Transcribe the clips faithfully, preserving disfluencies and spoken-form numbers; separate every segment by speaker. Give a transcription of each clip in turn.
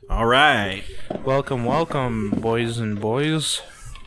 Speaker 1: All right.
Speaker 2: Welcome, welcome, boys and boys.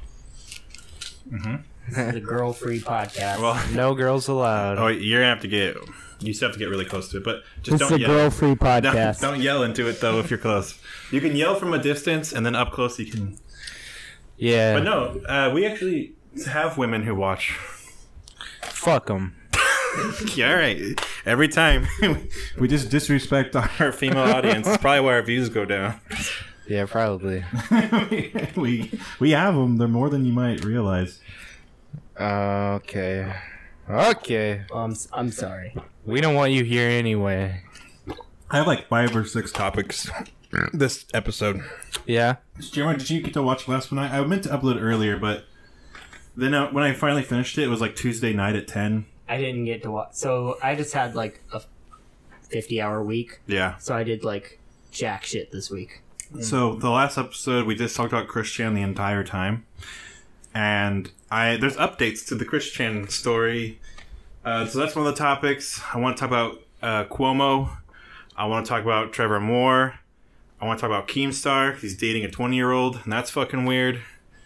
Speaker 3: Mm-hmm. The girl-free podcast.
Speaker 1: Well,
Speaker 2: no girls allowed.
Speaker 1: Oh, you're gonna have to get. You still have to get really close to it, but just
Speaker 3: it's
Speaker 1: don't
Speaker 3: the
Speaker 1: yell.
Speaker 3: girl-free podcast.
Speaker 1: Don't, don't yell into it though if you're close. You can yell from a distance, and then up close you can.
Speaker 2: Yeah.
Speaker 1: But no, uh, we actually have women who watch.
Speaker 2: Fuck them.
Speaker 1: Yeah, all right. Every time we just disrespect our female audience, it's probably why our views go down.
Speaker 2: Yeah, probably.
Speaker 4: we we have them. They're more than you might realize.
Speaker 2: Uh, okay. Okay.
Speaker 3: Um, I'm sorry.
Speaker 2: We don't want you here anyway.
Speaker 4: I have like five or six
Speaker 1: Topics this episode.
Speaker 2: Yeah.
Speaker 4: Jeremiah, did you get to watch last night? I meant to upload it earlier, but then uh, when I finally finished it, it was like Tuesday night at ten.
Speaker 3: I didn't get to watch. So I just had like a fifty-hour week.
Speaker 1: Yeah.
Speaker 3: So I did like jack shit this week.
Speaker 4: So the last episode, we just talked about Christian the entire time, and
Speaker 1: I there's updates to the Christian story. Uh, so that's one of the topics. I want to talk about uh, Cuomo. I want to talk about Trevor Moore. I want to talk about Keemstar. He's dating a twenty-year-old, and that's fucking weird.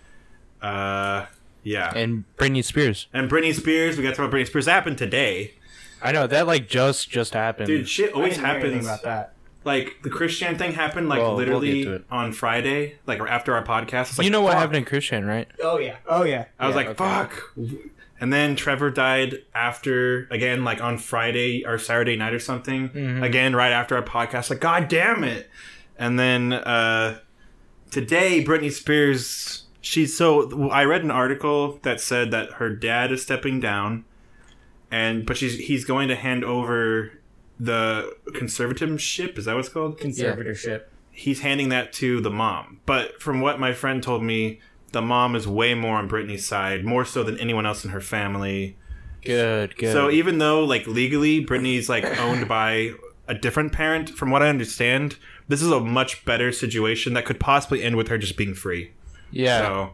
Speaker 1: Uh, yeah.
Speaker 2: And Britney Spears.
Speaker 1: And Britney Spears. We got to talk about Britney Spears. That happened today.
Speaker 2: I know that like just just happened.
Speaker 1: Dude, shit always
Speaker 3: I didn't hear anything
Speaker 1: happens.
Speaker 3: about that.
Speaker 1: Like the Christian thing happened like
Speaker 2: Well, we'll
Speaker 1: literally
Speaker 2: get to it.
Speaker 1: on Friday, like after our podcast. It's like,
Speaker 2: you know what
Speaker 1: fuck.
Speaker 2: happened in Christian, right?
Speaker 3: Oh yeah. Oh yeah.
Speaker 1: I was
Speaker 3: Yeah,
Speaker 1: like,
Speaker 3: okay.
Speaker 1: fuck. And then Trevor died after, again, like on Friday or Saturday night or something.
Speaker 2: Mhm.
Speaker 1: Again, right after our podcast. Like, God damn it. And then uh, today, Britney Spears, she's so. I read an article that said that her dad is stepping down, and but she's he's going to hand over the conservatorship. Is that what it's called?
Speaker 3: Conservatorship.
Speaker 1: He's handing that to the mom. But from what my friend told me, the mom is way more on Britney's side, more so than anyone else in her family.
Speaker 2: Good, good.
Speaker 1: So even though, like, legally, Britney's, like, owned by a different parent, from what I understand, this is a much better situation that could possibly end with her just being free.
Speaker 2: yeah.
Speaker 1: So,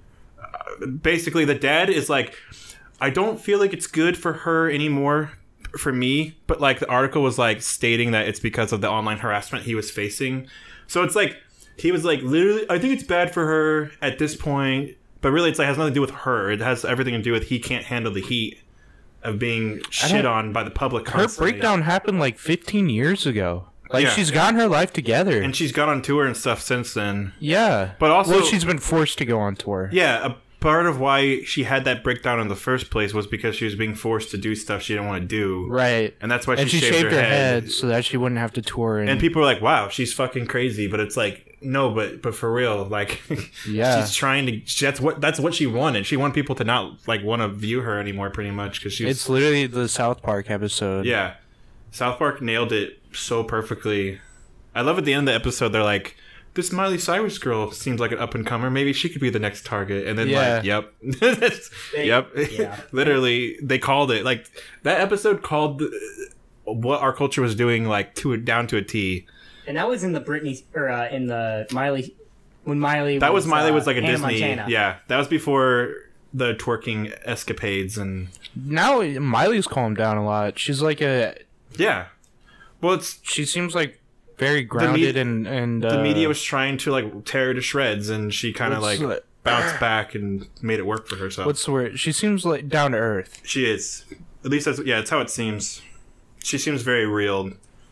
Speaker 1: uh, basically, the dad is like, I don't feel like it's good for her anymore, for me, but, like, the article was, like, stating that it's because of the online harassment he was facing. So it's like, he was like, literally, I think it's bad for her at this point, but really it's like, has nothing to do with her. It has everything to do with he can't handle the heat of being shit on by the public
Speaker 2: Her
Speaker 1: constantly.
Speaker 2: breakdown happened like fifteen years ago. Like
Speaker 1: Yeah.
Speaker 2: she's gotten her life together.
Speaker 1: And she's gone on tour and stuff since then.
Speaker 2: yeah.
Speaker 1: But also-
Speaker 2: well, she's been forced to go on tour.
Speaker 1: Yeah, a part of why she had that breakdown in the first place was because she was being forced to do stuff she didn't want to do.
Speaker 2: Right.
Speaker 1: And that's why
Speaker 2: And
Speaker 1: she,
Speaker 2: she
Speaker 1: shaved, her, head.
Speaker 2: head so that she wouldn't have to tour. And,
Speaker 1: And people were like, wow, she's fucking crazy. But it's like, no, but but for real, like,
Speaker 2: Yeah.
Speaker 1: she's trying to. That's what that's what she wanted. She wanted people to not like want to view her anymore, pretty much, because she's.
Speaker 2: it's literally the South Park episode.
Speaker 1: Yeah, South Park nailed it so perfectly. I love at the end of the episode, they're like, "This Miley Cyrus girl seems like an up and comer. Maybe she could be the next target." And then
Speaker 2: Yeah.
Speaker 1: like, yep, That's-
Speaker 3: They-
Speaker 1: yep,
Speaker 3: yeah.
Speaker 1: literally, they called it. Like that episode called uh, what our culture was doing, like to a, down to a T.
Speaker 3: And that was in the Britney or uh, in the Miley when Miley.
Speaker 1: That was, Miley
Speaker 3: uh,
Speaker 1: was like a
Speaker 3: Hannah
Speaker 1: Disney.
Speaker 3: Montana.
Speaker 1: Yeah, that was before the twerking escapades and
Speaker 2: Now Miley's calmed down a lot. She's like a.
Speaker 1: yeah. Well, it's
Speaker 2: She seems like very grounded
Speaker 1: me-
Speaker 2: and and
Speaker 1: the
Speaker 2: uh,
Speaker 1: media was trying to like tear her to shreds, and she kind of
Speaker 2: what's
Speaker 1: like
Speaker 2: the-
Speaker 1: bounced back and made it work for herself.
Speaker 2: What's the word? She seems like down to earth.
Speaker 1: She is. At least that's yeah, that's how it seems. She seems very real.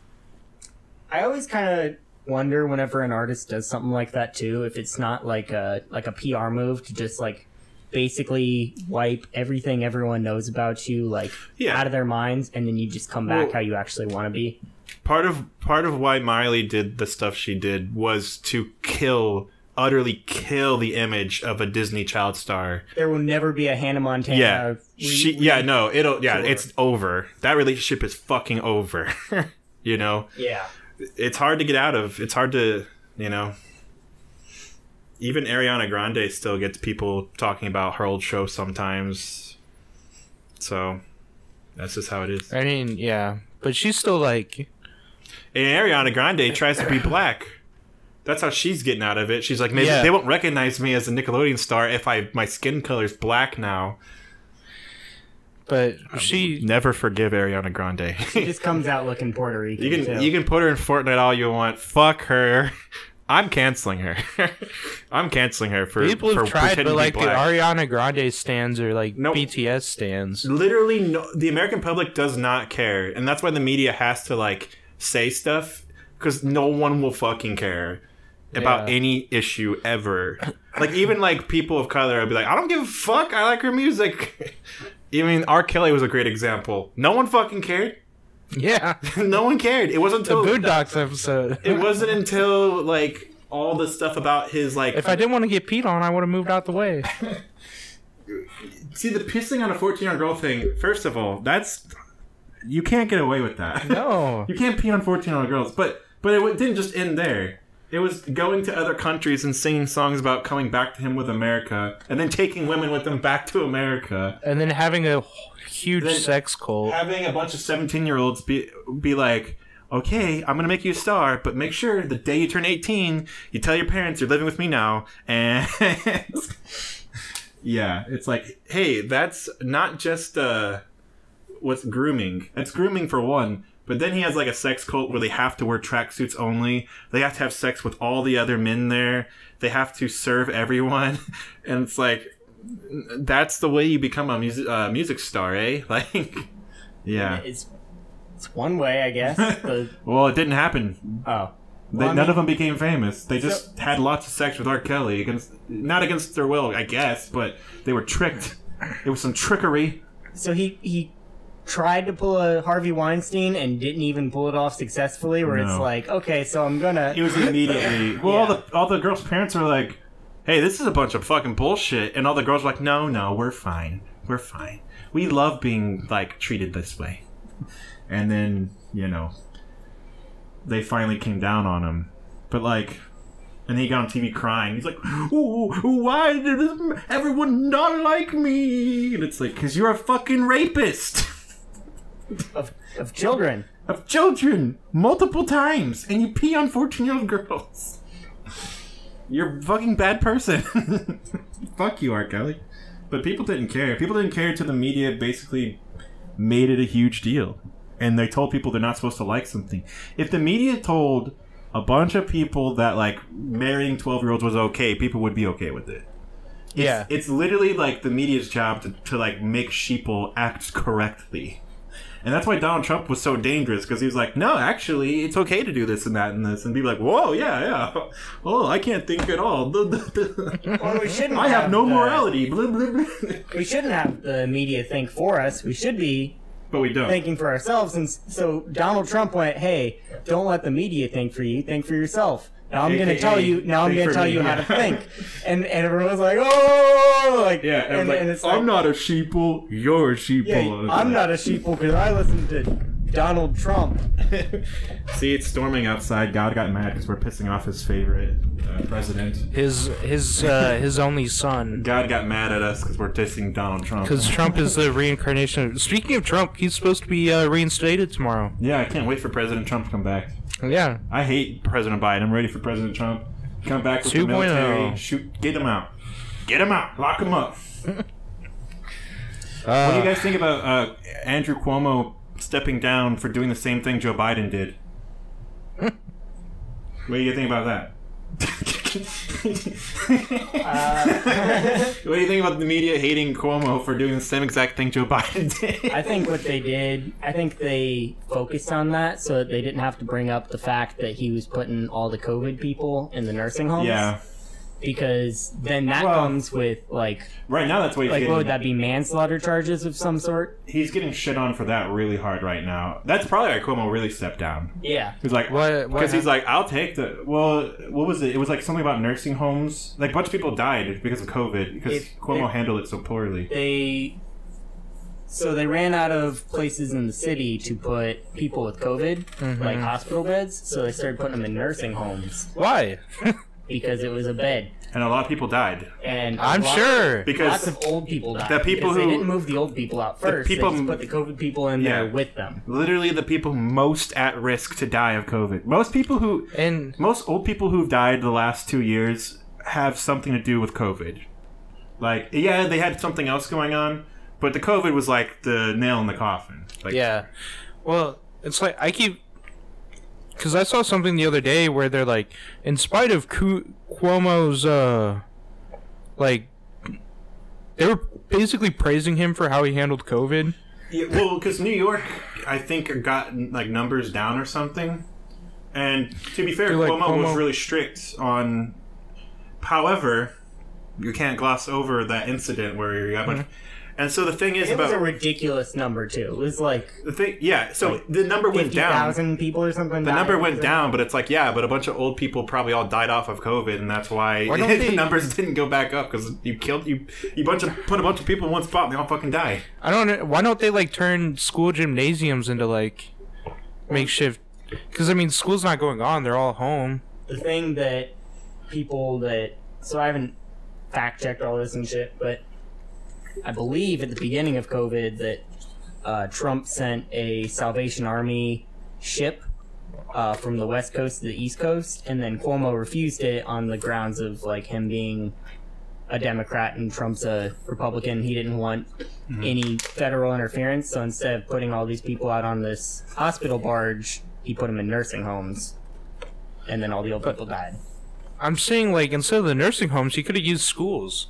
Speaker 3: I always kind of wonder whenever an artist does something like that too, if it's not like a like a P R move to just like basically wipe everything everyone knows about you like
Speaker 1: Yeah.
Speaker 3: out of their minds, and then you just come back
Speaker 1: Well-
Speaker 3: how you actually want to be.
Speaker 1: Part of part of why Miley did the stuff she did was to kill, utterly kill the image of a Disney child star.
Speaker 3: There will never be a Hannah Montana.
Speaker 1: Yeah,
Speaker 3: re-
Speaker 1: she.
Speaker 3: re-
Speaker 1: Yeah, no, it'll. Yeah,
Speaker 3: Sure.
Speaker 1: it's over. That relationship is fucking over. You know,
Speaker 3: Yeah.
Speaker 1: it's hard to get out of. It's hard to, you know. Even Ariana Grande still gets people talking about her old show sometimes. So, that's just how it is.
Speaker 2: I mean, yeah, but she's still like.
Speaker 1: And Ariana Grande tries to be black. That's how she's getting out of it. She's like, maybe
Speaker 2: Yeah.
Speaker 1: they won't recognize me as a Nickelodeon star if I my skin color's black now.
Speaker 2: But she
Speaker 1: Never forgive Ariana Grande.
Speaker 3: She just comes out looking Puerto Rican.
Speaker 1: You can
Speaker 3: too.
Speaker 1: you can put her in Fortnite all you want. Fuck her. I'm canceling her. I'm canceling her for
Speaker 2: People have
Speaker 1: for
Speaker 2: tried,
Speaker 1: pretending
Speaker 2: but
Speaker 1: to
Speaker 2: like
Speaker 1: be
Speaker 2: the
Speaker 1: black.
Speaker 2: Ariana Grande stands or like
Speaker 1: Nope.
Speaker 2: B T S stands.
Speaker 1: Literally, no, the American public does not care, and that's why the media has to like say stuff because no one will fucking care about
Speaker 2: Yeah.
Speaker 1: any issue ever. Like even like people of color would be like, I don't give a fuck. I like her music. Even R. Kelly was a great example. No one fucking cared.
Speaker 2: Yeah,
Speaker 1: No one cared. It wasn't
Speaker 2: the
Speaker 1: until
Speaker 2: Boondocks episode.
Speaker 1: it wasn't until like all the stuff about his like.
Speaker 2: If I didn't want to get peed on, I would have moved out the way.
Speaker 4: See, the pissing on a fourteen-year-old girl thing, first of all, that's... You can't get away with that.
Speaker 2: No.
Speaker 4: You can't pee on fourteen-year-old girls. But but it didn't just end there. It was going to other countries and singing songs about coming back to him with America, and then taking women with him back to America.
Speaker 2: And then having a huge
Speaker 4: Then
Speaker 2: sex cult.
Speaker 4: Having a bunch of seventeen-year-olds be, be like, okay, I'm going to make you a star, but make sure the day you turn eighteen, you tell your parents you're living with me now, and... yeah, it's like,
Speaker 1: Hey, that's not just uh, what's grooming.
Speaker 4: that's grooming for one.
Speaker 1: But then he has like a sex cult where they have to wear tracksuits only. They have to have sex with all the other men there. They have to serve everyone, and it's like that's the way you become a music uh, music star, eh? Like,
Speaker 4: Yeah.
Speaker 3: It's it's one way, I guess. The,
Speaker 4: Well, it didn't happen.
Speaker 3: oh.
Speaker 4: They,
Speaker 3: Well, I
Speaker 4: none
Speaker 3: mean-
Speaker 4: of them became famous. They just had lots of sex with R. Kelly against, not against their will, I guess, but they were tricked. It was some trickery.
Speaker 3: So he he tried to pull a Harvey Weinstein and didn't even pull it off successfully. Where it's
Speaker 4: No.
Speaker 3: like, okay, so I'm gonna.
Speaker 4: It was immediately. Well, all
Speaker 3: Yeah.
Speaker 4: the all the girls' parents were like,
Speaker 1: hey, this is a bunch of fucking bullshit. And all the girls were like, no, no, we're fine. We're fine. We love being like treated this way.
Speaker 4: and then you know, they finally came down on him. But like,
Speaker 1: And then he got on T V crying. He's like, ooh, why did everyone not like me? And it's like, because you're a fucking rapist
Speaker 3: of, of children.
Speaker 1: of children multiple times. And you pee on fourteen-year-old girls. You're a fucking bad person.
Speaker 4: fuck you, R. Kelly. But people didn't care. People didn't care until the media basically made it a huge deal. And they told people they're not supposed to like something. If the media told a bunch of people that, like, marrying twelve-year-olds was okay, people would be okay with it.
Speaker 2: Yeah.
Speaker 1: It's literally like the media's job to, to like make sheeple act correctly. And that's why Donald Trump was so dangerous, because he was like, no, actually, it's okay to do this and that and this. And be like, whoa, yeah, yeah. Oh, I can't think at all.
Speaker 3: Well, we shouldn't.
Speaker 1: I have no
Speaker 3: the-
Speaker 1: morality. Blah, blah, blah.
Speaker 3: We shouldn't have the media think for us. We should be
Speaker 1: But we don't.
Speaker 3: thinking for ourselves. And s- so Donald Trump went, "Hey, don't let the media think for you. Think for yourself." Now I'm going to
Speaker 1: A K A
Speaker 3: tell you. Now I'm
Speaker 1: think
Speaker 3: going
Speaker 1: for
Speaker 3: to tell
Speaker 1: me,
Speaker 3: you how
Speaker 1: yeah.
Speaker 3: to think. And and everyone's like, "Oh!" Like
Speaker 1: Yeah,
Speaker 3: and,
Speaker 1: and, like,
Speaker 3: and it's like,
Speaker 1: I'm not a sheeple. You're a sheeple.
Speaker 3: yeah, I'm not a sheeple because I listen to Donald Trump.
Speaker 1: See, it's storming outside. God got mad because we're pissing off his favorite uh, president.
Speaker 2: His his uh, his only son.
Speaker 1: God got mad at us because we're dissing Donald Trump.
Speaker 2: Because Trump is the reincarnation. Of, speaking of Trump, he's supposed to be uh, reinstated tomorrow.
Speaker 1: Yeah, I can't wait for President Trump to come back.
Speaker 2: Yeah.
Speaker 1: I hate President Biden. I'm ready for President Trump. Come back with the
Speaker 2: two point oh.
Speaker 1: military. Shoot, get him out. Get him out. Lock him up.
Speaker 2: Uh,
Speaker 1: What do you guys think about uh, Andrew Cuomo stepping down for doing the same thing Joe Biden did? What do you think about that? What do you think about the media hating Cuomo for doing the same exact thing Joe Biden did?
Speaker 3: I think what they did, I think they focused on that so that they didn't have to bring up the fact that he was putting all the COVID people in the nursing homes.
Speaker 1: Yeah.
Speaker 3: Because then that
Speaker 1: Well-
Speaker 3: comes with, like,
Speaker 1: Right now, that's what he's
Speaker 3: like
Speaker 1: getting.
Speaker 3: what would that be, manslaughter charges of some sort?
Speaker 1: He's getting shit on for that really hard right now. That's probably why Cuomo really stepped down.
Speaker 3: Yeah.
Speaker 1: He's like,
Speaker 2: What- what
Speaker 1: because he's
Speaker 2: hap-
Speaker 1: like, I'll take the. Well, what was it? It was like something about nursing homes. Like a bunch of people died because of COVID because
Speaker 3: If-
Speaker 1: Cuomo
Speaker 3: if-
Speaker 1: handled it so poorly.
Speaker 3: They. So they ran out of places in the city to put people with COVID,
Speaker 2: Mm-hmm.
Speaker 3: like hospital beds, so they started putting them in nursing homes
Speaker 2: Why?
Speaker 3: because it was a bed.
Speaker 1: And a lot of people died
Speaker 3: And a
Speaker 2: I'm
Speaker 3: lot-
Speaker 2: sure.
Speaker 1: because
Speaker 3: Lots of old people died.
Speaker 1: the people
Speaker 3: because they
Speaker 1: who-
Speaker 3: didn't move the old people out first.
Speaker 1: people-
Speaker 3: they just put the COVID people in there
Speaker 1: Yeah.
Speaker 3: with them.
Speaker 1: literally the people most at risk to die of COVID. Most people who,
Speaker 2: And
Speaker 1: most old people who've died the last two years have something to do with COVID. Like, yeah, they had something else going on, but the COVID was like the nail in the coffin. Like,
Speaker 2: yeah. Well, it's like I keep because I saw something the other day where they're like, in spite of Cu- Cuomo's, uh, like, they were basically praising him for how he handled COVID.
Speaker 4: Yeah, well, because New York, I think, got like numbers down or something. And to be fair,
Speaker 2: Like
Speaker 4: Cuomo,
Speaker 2: Cuomo
Speaker 4: was really strict on. However, you can't gloss over that incident where you got a bunch.
Speaker 2: Mm-hmm.
Speaker 4: And so the thing is
Speaker 3: It
Speaker 4: about
Speaker 3: was a ridiculous number too. It was like
Speaker 4: the thing. Yeah, so
Speaker 3: like
Speaker 4: the number went
Speaker 3: fifty
Speaker 4: down.
Speaker 3: thousand people or something.
Speaker 4: The
Speaker 3: died
Speaker 4: number
Speaker 3: or
Speaker 4: went
Speaker 3: something.
Speaker 4: down, but it's like, yeah, but a bunch of old people probably all died off of COVID, and that's why,
Speaker 2: Why don't
Speaker 4: the
Speaker 2: they-
Speaker 4: numbers didn't go back up because you killed you, you bunch of put a bunch of people in one spot, and they all fucking die.
Speaker 2: I don't know. Why don't they, like, turn school gymnasiums into, like, makeshift? Because, I mean, school's not going on. They're all home.
Speaker 3: The thing that people that so I haven't fact checked all this and shit, but I believe at the beginning of COVID that uh, Trump sent a Salvation Army ship uh, from the West Coast to the East Coast, and then Cuomo refused it on the grounds of like him being a Democrat and Trump's a Republican. He didn't want mm-hmm. any federal interference, so instead of putting all these people out on this hospital barge, he put them in nursing homes, and then all the old people died.
Speaker 2: I'm saying, like, instead of the nursing homes, he could have used schools.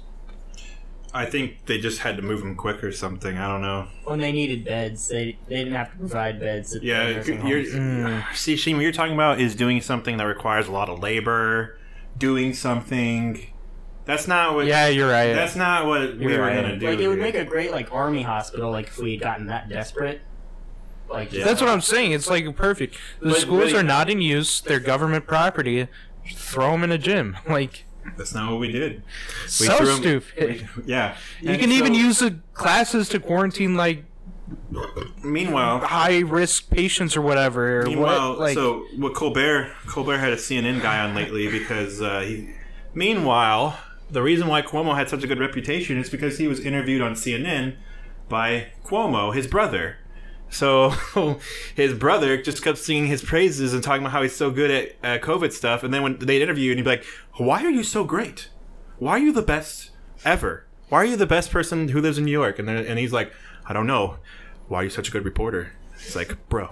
Speaker 4: I think they just had to move them quick or something. I don't know.
Speaker 3: When they needed beds, they they didn't have to provide beds. At
Speaker 4: Yeah,
Speaker 3: the nursing
Speaker 4: you're,
Speaker 3: homes.
Speaker 4: mm. see, Sheen, what you're talking about is doing something that requires a lot of labor, doing something. That's not what.
Speaker 2: Yeah, you're right.
Speaker 4: That's not what we
Speaker 2: You're
Speaker 4: were
Speaker 2: right.
Speaker 4: gonna do.
Speaker 3: Like it would
Speaker 4: here.
Speaker 3: make a great like army hospital. Like if we had gotten that desperate. Like
Speaker 4: Yeah.
Speaker 2: That's what I'm saying. It's, like, perfect. The
Speaker 4: But
Speaker 2: schools
Speaker 4: really-
Speaker 2: are not in use. They're government property. Throw them in a gym. Like,
Speaker 4: That's not what we did. We
Speaker 2: so
Speaker 4: threw 'em-
Speaker 2: stupid.
Speaker 4: we- yeah.
Speaker 2: You
Speaker 4: And
Speaker 2: can
Speaker 4: so-
Speaker 2: even use the classes to quarantine, like,
Speaker 4: Meanwhile,
Speaker 2: high risk patients or whatever. Or
Speaker 4: Meanwhile,
Speaker 2: what, like,
Speaker 4: so what Colbert Colbert had a C N N guy on lately because uh, he. Meanwhile, the reason why Cuomo had such a good reputation is because he was interviewed on C N N by Cuomo, his brother. So his brother just kept singing his praises and talking about how he's so good at uh, COVID stuff. And then when they'd interview, and he'd be like, "Why are you so great? Why are you the best ever? Why are you the best person who lives in New York?" And then, and he's like, "I don't know. Why are you such a good reporter?" It's like, bro.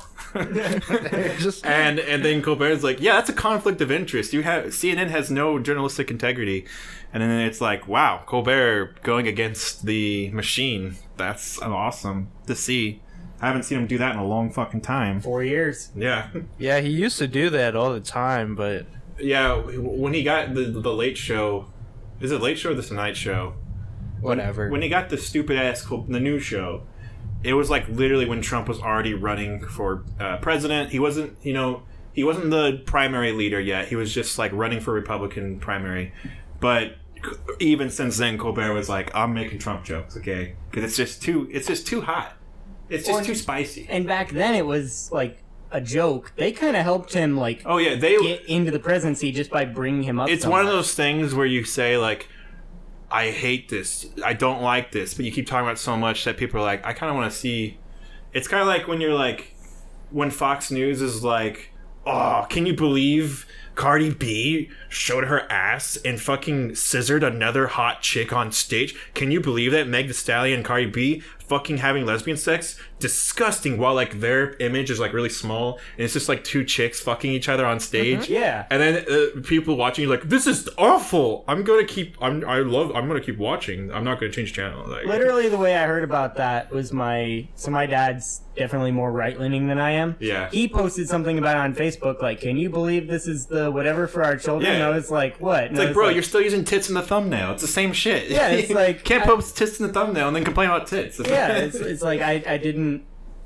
Speaker 2: just
Speaker 4: and and then Colbert's like, yeah, that's a conflict of interest. You have C N N has no journalistic integrity. And then it's like, wow, Colbert going against the machine. That's awesome to see. I haven't seen him do that in a long fucking time.
Speaker 3: four years.
Speaker 4: Yeah.
Speaker 2: yeah, he used to do that all the time, but
Speaker 4: Yeah, when he got the the late show, is it late show or the Tonight Show?
Speaker 2: whatever.
Speaker 4: When he got the stupid ass the news show, it was like literally when Trump was already running for uh, president. He wasn't, you know, he wasn't the primary leader yet. He was just like running for Republican primary. But even since then, Colbert was like, "I'm making Trump jokes, okay? Because it's just too, it's just too hot. It's just
Speaker 3: Well,
Speaker 4: too spicy."
Speaker 3: And back then it was like a joke. They kind of helped him like
Speaker 4: Oh yeah, they.
Speaker 3: get into the presidency just by bringing him up.
Speaker 4: It's
Speaker 3: so
Speaker 4: one of
Speaker 3: much.
Speaker 4: those things where you say like, I hate this, I don't like this, but you keep talking about it so much that people are like, I kind of want to see. It's kind of like when you're like, when Fox News is like, oh, can you believe Cardi B showed her ass and fucking scissored another hot chick on stage? Can you believe that? Meg Thee Stallion and Cardi B fucking having lesbian sex? Disgusting. While like their image is like really small and it's just like two chicks fucking each other on stage.
Speaker 3: Mm-hmm. Yeah.
Speaker 4: And then uh, people watching like, this is awful. I'm gonna keep. I'm. I love. I'm gonna keep watching. I'm not gonna change channel. Like,
Speaker 3: Literally, the way I heard about that was my so my dad's definitely more right leaning than I am.
Speaker 4: Yeah.
Speaker 3: He posted something about it on Facebook, like, "Can you believe this is the whatever for our children?"
Speaker 4: Yeah.
Speaker 3: And I was like, "What?" And
Speaker 4: It's
Speaker 3: I
Speaker 4: like,
Speaker 3: was
Speaker 4: bro, you're still using tits in the thumbnail. It's the same shit.
Speaker 3: Yeah, it's like-
Speaker 4: can't
Speaker 3: I-
Speaker 4: post tits in the thumbnail and then complain about tits.
Speaker 3: yeah, it's, it's like I I didn't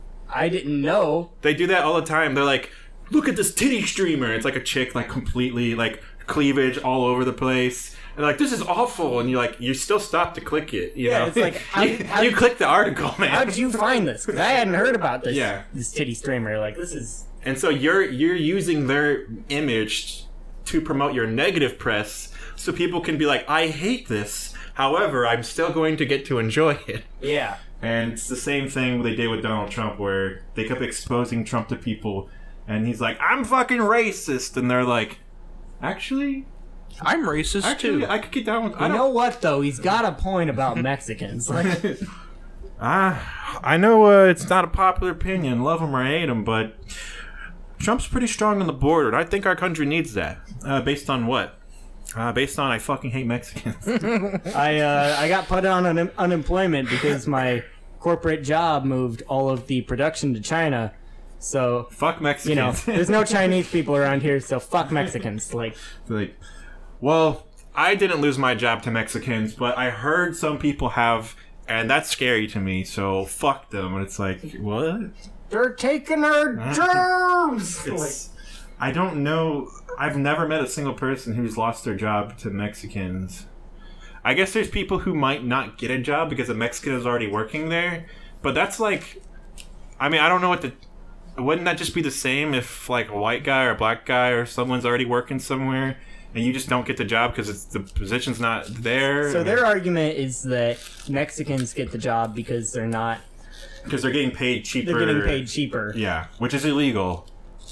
Speaker 3: I didn't know.
Speaker 4: They do that all the time. They're like, look at this titty streamer. It's like a chick, like completely like cleavage all over the place. And they're like, this is awful. And you're like, you still stop to click it. You
Speaker 3: Yeah,
Speaker 4: know?
Speaker 3: it's like, how-
Speaker 4: you,
Speaker 3: how-
Speaker 4: you click the article, man.
Speaker 3: How'd you find this? Because I hadn't heard about this.
Speaker 4: Yeah.
Speaker 3: This titty streamer. Like this is.
Speaker 4: And so you're you're using their image to promote your negative press, so people can be like, I hate this. However, I'm still going to get to enjoy it.
Speaker 3: Yeah.
Speaker 4: And it's the same thing they did with Donald Trump, where they kept exposing Trump to people, and he's like, I'm fucking racist, and they're like, actually,
Speaker 2: I'm racist
Speaker 4: actually,
Speaker 2: too.
Speaker 4: I could get down with. I
Speaker 3: You
Speaker 4: don't.
Speaker 3: know what though? He's got a point about Mexicans. Like,
Speaker 4: Ah, I know uh, it's not a popular opinion, love them or hate them, but
Speaker 1: Trump's pretty strong on the border. And I think our country needs that. Uh, based on what? Uh, based on I fucking hate Mexicans.
Speaker 3: I uh, I got put on un- unemployment because my corporate job moved all of the production to China. So
Speaker 1: Fuck Mexicans.
Speaker 3: you know, there's no Chinese people around here, so fuck Mexicans. Like,
Speaker 1: like, well, I didn't lose my job to Mexicans, but I heard some people have, and that's scary to me. So fuck them. And it's like, what?
Speaker 3: they're taking our germs.
Speaker 1: It's, I don't know. I've never met a single person who's lost their job to Mexicans. I guess there's people who might not get a job because a Mexican is already working there, but that's like, I mean, I don't know what the. Wouldn't that just be the same if like a white guy or a black guy or someone's already working somewhere and you just don't get the job because it's the position's not there?
Speaker 3: So their argument is that Mexicans get the job because they're not.
Speaker 1: Because they're getting paid cheaper.
Speaker 3: They're getting paid cheaper.
Speaker 1: Yeah, which is illegal.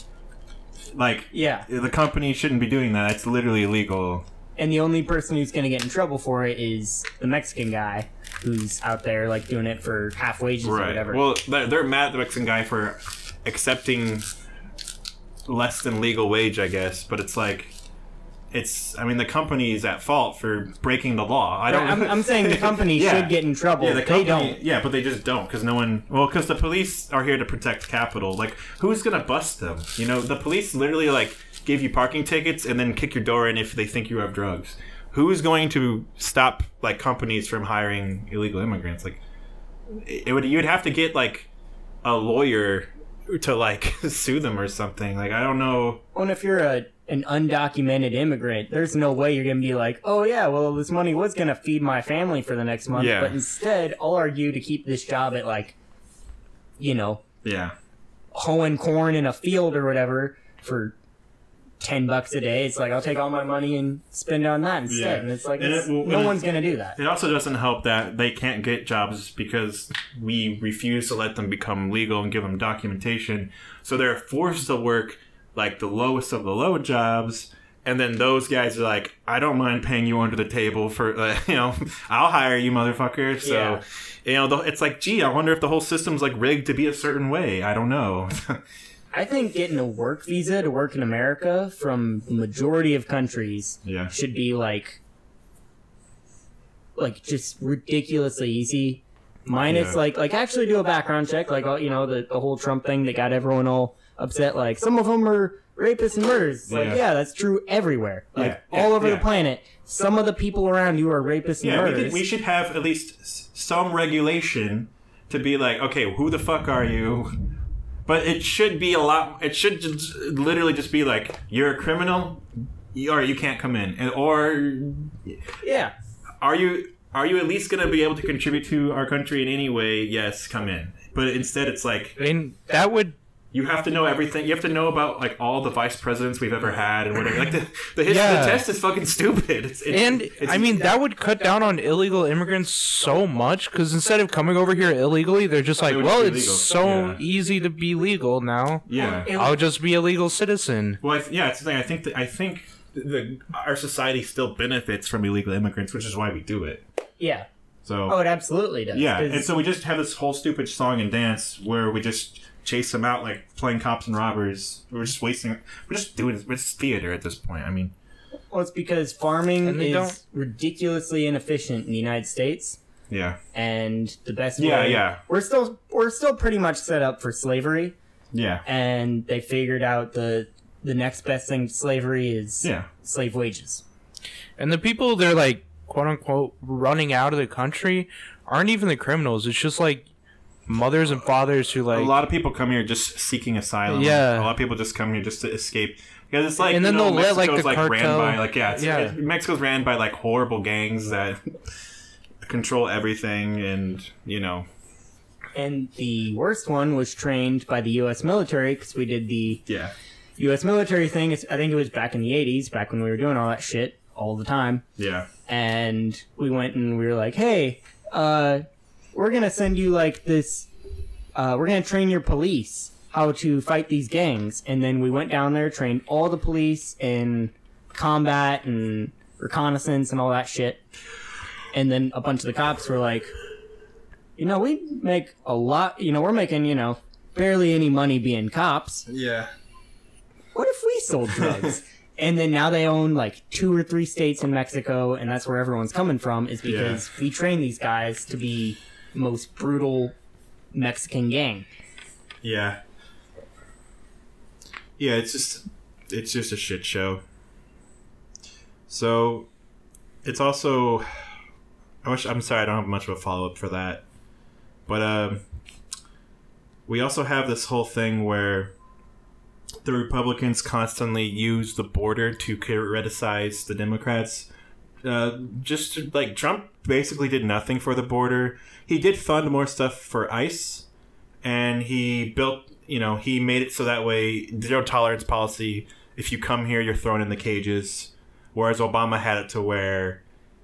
Speaker 1: Like,
Speaker 3: yeah,
Speaker 1: the company shouldn't be doing that. It's literally illegal.
Speaker 3: And the only person who's going to get in trouble for it is the Mexican guy who's out there like doing it for half wages
Speaker 1: right.
Speaker 3: or whatever.
Speaker 1: Well, they're, they're mad at the Mexican guy for accepting less than legal wage, I guess. But it's like, it's. I mean, the company's at fault for breaking the law. I don't.
Speaker 3: I'm, I'm saying the company
Speaker 1: yeah.
Speaker 3: should get in trouble.
Speaker 1: Yeah, the
Speaker 3: they
Speaker 1: company,
Speaker 3: don't.
Speaker 1: Yeah, but they just don't because no one. Well, because the police are here to protect capital. Like, who's gonna bust them? You know, the police literally like give you parking tickets and then kick your door in if they think you have drugs. Who's going to stop like companies from hiring illegal immigrants? Like, it would. You'd have to get like a lawyer to like sue them or something. Like, I don't know.
Speaker 3: Well, and if you're a an undocumented immigrant, there's no way you're gonna be like, oh yeah, well this money was gonna feed my family for the next month,
Speaker 1: Yeah.
Speaker 3: but instead I'll argue to keep this job at like, you know,
Speaker 1: Yeah.
Speaker 3: hoeing corn in a field or whatever for ten bucks a day. It's like I'll take all my money and spend it on that instead.
Speaker 1: Yeah.
Speaker 3: And it's like
Speaker 1: And
Speaker 3: it's,
Speaker 1: it- well,
Speaker 3: no
Speaker 1: and
Speaker 3: one's
Speaker 1: it-
Speaker 3: gonna do that.
Speaker 1: It also doesn't help that they can't get jobs because we refuse to let them become legal and give them documentation. So they're forced to work like the lowest of the low jobs. And then those guys are like, I don't mind paying you under the table for, uh, you know, I'll hire you, motherfucker. So,
Speaker 3: Yeah.
Speaker 1: you know, the, it's like, gee, I wonder if the whole system's like rigged to be a certain way. I don't know.
Speaker 3: I think getting a work visa to work in America from the majority of countries
Speaker 1: Yeah.
Speaker 3: should be like like just ridiculously easy. Minus
Speaker 1: Yeah.
Speaker 3: like like actually do a background check, like you know the, the whole Trump thing that got everyone all upset. Like some of them are rapists and murderers. It's like
Speaker 1: Yeah.
Speaker 3: yeah, that's true everywhere. Like
Speaker 1: Yeah,
Speaker 3: all
Speaker 1: yeah,
Speaker 3: over
Speaker 1: yeah.
Speaker 3: the planet, some of the people around you are rapists and
Speaker 1: Yeah, we,
Speaker 3: murderers.
Speaker 1: could, we should have at least s- some regulation to be like, okay, who the fuck are you? But it should be a lot. It should just literally just be like, you're a criminal, you- or you can't come in, and or
Speaker 3: yeah.
Speaker 1: are you are you at least going to be able to contribute to our country in any way? Yes, come in. But instead, it's like
Speaker 2: I mean, that would
Speaker 1: you have to know everything. You have to know about like all the vice presidents we've ever had and whatever. Like the the, his,
Speaker 2: Yeah.
Speaker 1: the test is fucking stupid. It's, it's,
Speaker 2: and
Speaker 1: it's,
Speaker 2: I mean that would cut down on illegal immigrants so much because instead of coming over here illegally, they're just like,
Speaker 1: would
Speaker 2: well,
Speaker 1: just be
Speaker 2: it's
Speaker 1: legal.
Speaker 2: so
Speaker 1: Yeah.
Speaker 2: easy to be legal now.
Speaker 1: yeah.
Speaker 3: It-
Speaker 2: I'll just be a legal citizen.
Speaker 1: Well, I th- yeah, it's the thing. I think that I think the our society still benefits from illegal immigrants, which is why we do it.
Speaker 3: Yeah.
Speaker 1: So
Speaker 3: Oh, it absolutely does.
Speaker 1: yeah,
Speaker 3: 'cause-
Speaker 1: and so we just have this whole stupid song and dance where we just chase them out like playing cops and robbers. We're just wasting. We're just doing. We're just theater at this point. I mean,
Speaker 3: well, it's because farming
Speaker 2: And they
Speaker 3: is
Speaker 2: don't-
Speaker 3: ridiculously inefficient in the United States.
Speaker 1: yeah,
Speaker 3: And the best
Speaker 1: Yeah,
Speaker 3: way,
Speaker 1: yeah.
Speaker 3: we're still we're still pretty much set up for slavery,
Speaker 1: yeah,
Speaker 3: and they figured out the the next best thing to slavery is
Speaker 1: yeah.
Speaker 3: slave wages.
Speaker 2: And the people they're like quote unquote running out of the country aren't even the criminals. It's just like mothers and fathers who like
Speaker 1: a lot of people come here just seeking asylum.
Speaker 2: Yeah.
Speaker 1: a lot of people just come here just to escape. Because it's like,
Speaker 2: And then
Speaker 1: you know,
Speaker 2: they'll let, like,
Speaker 1: Mexico's
Speaker 2: the
Speaker 1: like ran
Speaker 2: cartel-
Speaker 1: by like yeah, it's,
Speaker 2: Yeah.
Speaker 1: it- Mexico's ran by like horrible gangs that control everything, and you know,
Speaker 3: And the worst one was trained by the U S military because we did the
Speaker 1: yeah,
Speaker 3: U S military thing. It's- I think it was back in the eighties, back when we were doing all that shit all the time.
Speaker 1: yeah,
Speaker 3: And we went and we were like, hey, uh, we're gonna send you like this. Uh, we're gonna train your police how to fight these gangs. And then we went down there, trained all the police in combat and reconnaissance and all that shit. And then a bunch of the cops were like, you know, we make a lot, you know, we're making, you know, barely any money being cops.
Speaker 1: yeah.
Speaker 3: what if we sold drugs? And then now they own like two or three states in Mexico, and that's where everyone's coming from, is because yeah. we train these guys to be the most brutal Mexican gang.
Speaker 4: Yeah. Yeah, it's just it's just a shit show. So it's also I wish I'm sorry I don't have much of a follow up for that. But um we also have this whole thing where the Republicans constantly use the border to criticize the Democrats. Uh, just to, like Trump basically did nothing for the border. He did fund more stuff for ICE, and he built, you know, he made it so that way zero tolerance policy. If you come here, you're thrown in the cages. Whereas Obama had it to where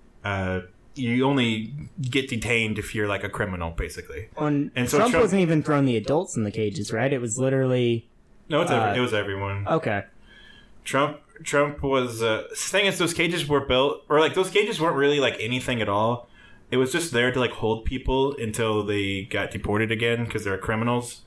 Speaker 4: uh, you only get detained if you're like a criminal, basically.
Speaker 3: On, and so Trump, Trump wasn't even throwing the adults in the cages, right? It was literally.
Speaker 4: No, it's
Speaker 3: uh,
Speaker 4: every, it was everyone.
Speaker 3: Okay.
Speaker 4: Trump Trump was uh, the thing is those cages were built or like those cages weren't really like anything at all. It was just there to like hold people until they got deported again because they're criminals.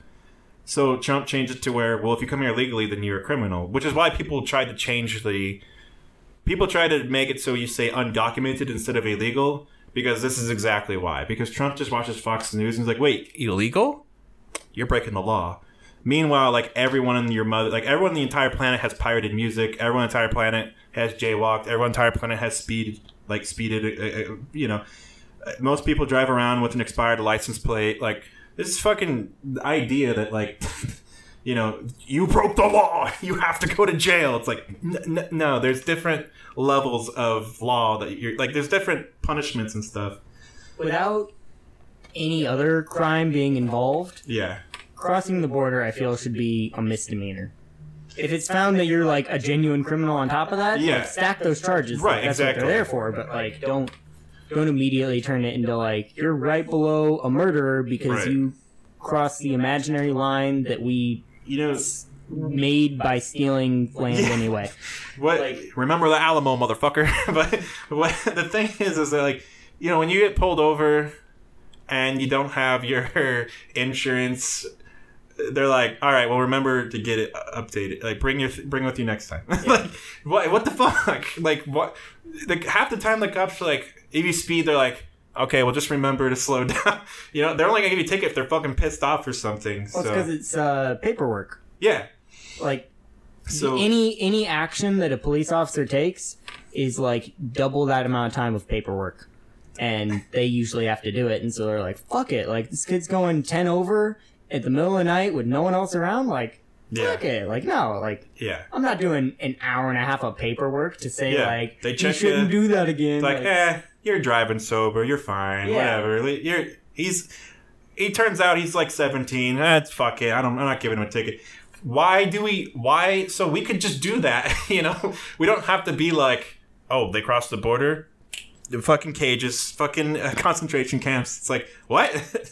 Speaker 4: So Trump changed it to where, well, if you come here legally, then you're a criminal, which is why people tried to change the people tried to make it so you say undocumented instead of illegal, because this is exactly why. Because Trump just watches Fox News and he's like, wait, illegal? You're breaking the law. Meanwhile, like everyone in your mother, like everyone on the entire planet has pirated music. Everyone on the entire planet has jaywalked. Everyone on the entire planet has speed, like speeded. Uh, uh, you know, most people drive around with an expired license plate. Like this is fucking idea that like, you know, you broke the law. You have to go to jail. It's like n- n- no, there's different levels of law that you're like. There's different punishments and stuff.
Speaker 3: Without any other crime being involved.
Speaker 4: Yeah.
Speaker 3: Crossing the border, I feel, should be a misdemeanor. If it's found that you're like a genuine criminal on top of that,
Speaker 4: yeah.
Speaker 3: like, stack those charges.
Speaker 4: Right,
Speaker 3: like, that's
Speaker 4: exactly.
Speaker 3: what they're there for. But like, don't don't immediately turn it into like you're right below a murderer because
Speaker 4: right.
Speaker 3: you crossed the imaginary line that we
Speaker 4: you know
Speaker 3: s- made by stealing land yeah. anyway.
Speaker 4: What?
Speaker 3: Like,
Speaker 4: remember the Alamo, motherfucker? But what the thing is, is that like you know when you get pulled over and you don't have your insurance. They're like, all right, well, remember to get it updated. Like, bring your bring it with you next time. Yeah. Like, what? What the fuck? Like, what? Like, half the time, the cops are like, if you speed, they're like, okay, well, just remember to slow down. You know, they're only gonna give you a ticket if they're fucking pissed off or something.
Speaker 3: Well,
Speaker 4: so.
Speaker 3: it's because it's uh, paperwork.
Speaker 4: Yeah.
Speaker 3: Like,
Speaker 4: so
Speaker 3: any any action that a police officer takes is like double that amount of time of paperwork, and they usually have to do it. And so they're like, fuck it. Like, this kid's going ten over. At the middle of the night with no one else around, like,
Speaker 4: yeah.
Speaker 3: fuck it. Like, no, like,
Speaker 4: yeah.
Speaker 3: I'm not doing an hour and a half of paperwork to say,
Speaker 4: yeah.
Speaker 3: like,
Speaker 4: they
Speaker 3: you shouldn't
Speaker 4: you.
Speaker 3: do that again.
Speaker 4: It's like, like, eh, you're driving sober, you're fine,
Speaker 3: yeah.
Speaker 4: whatever. You're, he's, he turns out he's like seventeen. That's eh, fuck it. I don't, I'm not giving him a ticket. Why do we, why, so we could just do that, you know? We don't have to be like, oh, they crossed the border? The fucking cages, fucking uh, concentration camps. It's like, what?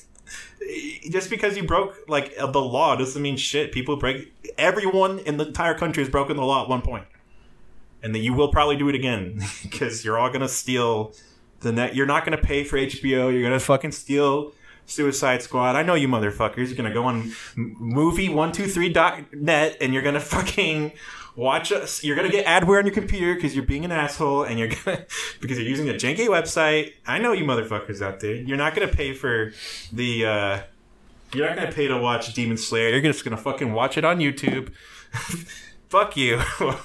Speaker 4: Just because you broke like the law doesn't mean shit. People break. Everyone in the entire country has broken the law at one point, and then you will probably do it again because you're all gonna steal the net. You're not gonna pay for H B O. You're gonna fucking steal Suicide Squad. I know you motherfuckers. You're gonna go on movie one two three dot net and you're gonna fucking watch us. You're gonna get adware on your computer because you're being an asshole, and you're gonna because you're using a janky website. I know you motherfuckers out there. You're not gonna pay for the. Uh, you're not gonna pay to watch Demon Slayer. You're just gonna fucking watch it on YouTube. Fuck you.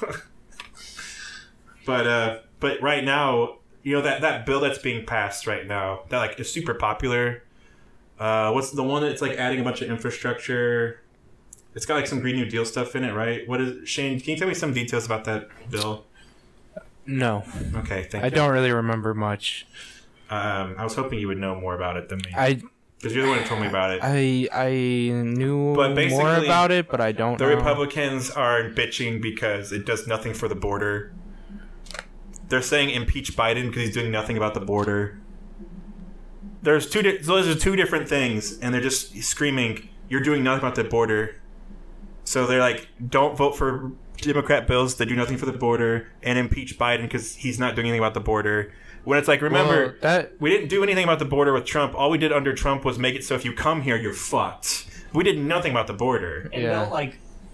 Speaker 4: But uh, but right now, you know that that bill that's being passed right now that like is super popular. Uh, what's the one that's like adding a bunch of infrastructure? It's got like some Green New Deal stuff in it, right? What is Shane? Can you tell me some details about that bill?
Speaker 2: No.
Speaker 4: Okay, thank
Speaker 2: I
Speaker 4: you.
Speaker 2: don't really remember much.
Speaker 4: Um, I was hoping you would know more about it than me.
Speaker 2: I
Speaker 4: because you're the one who told me about it.
Speaker 2: I I knew
Speaker 4: But
Speaker 2: more about it, but I don't.
Speaker 4: The
Speaker 2: know.
Speaker 4: Republicans are bitching because it does nothing for the border. They're saying impeach Biden because he's doing nothing about the border. There's two. Di- those are two different things, and they're just screaming, "You're doing nothing about the border." So they're like, don't vote for Democrat bills that do nothing for the border, and impeach Biden because he's not doing anything about the border. When it's like, remember,
Speaker 2: well, that
Speaker 4: we didn't do anything about the border with Trump. All we did under Trump was make it so if you come here, you're fucked. We did nothing about the border.
Speaker 3: And
Speaker 2: yeah.
Speaker 3: built like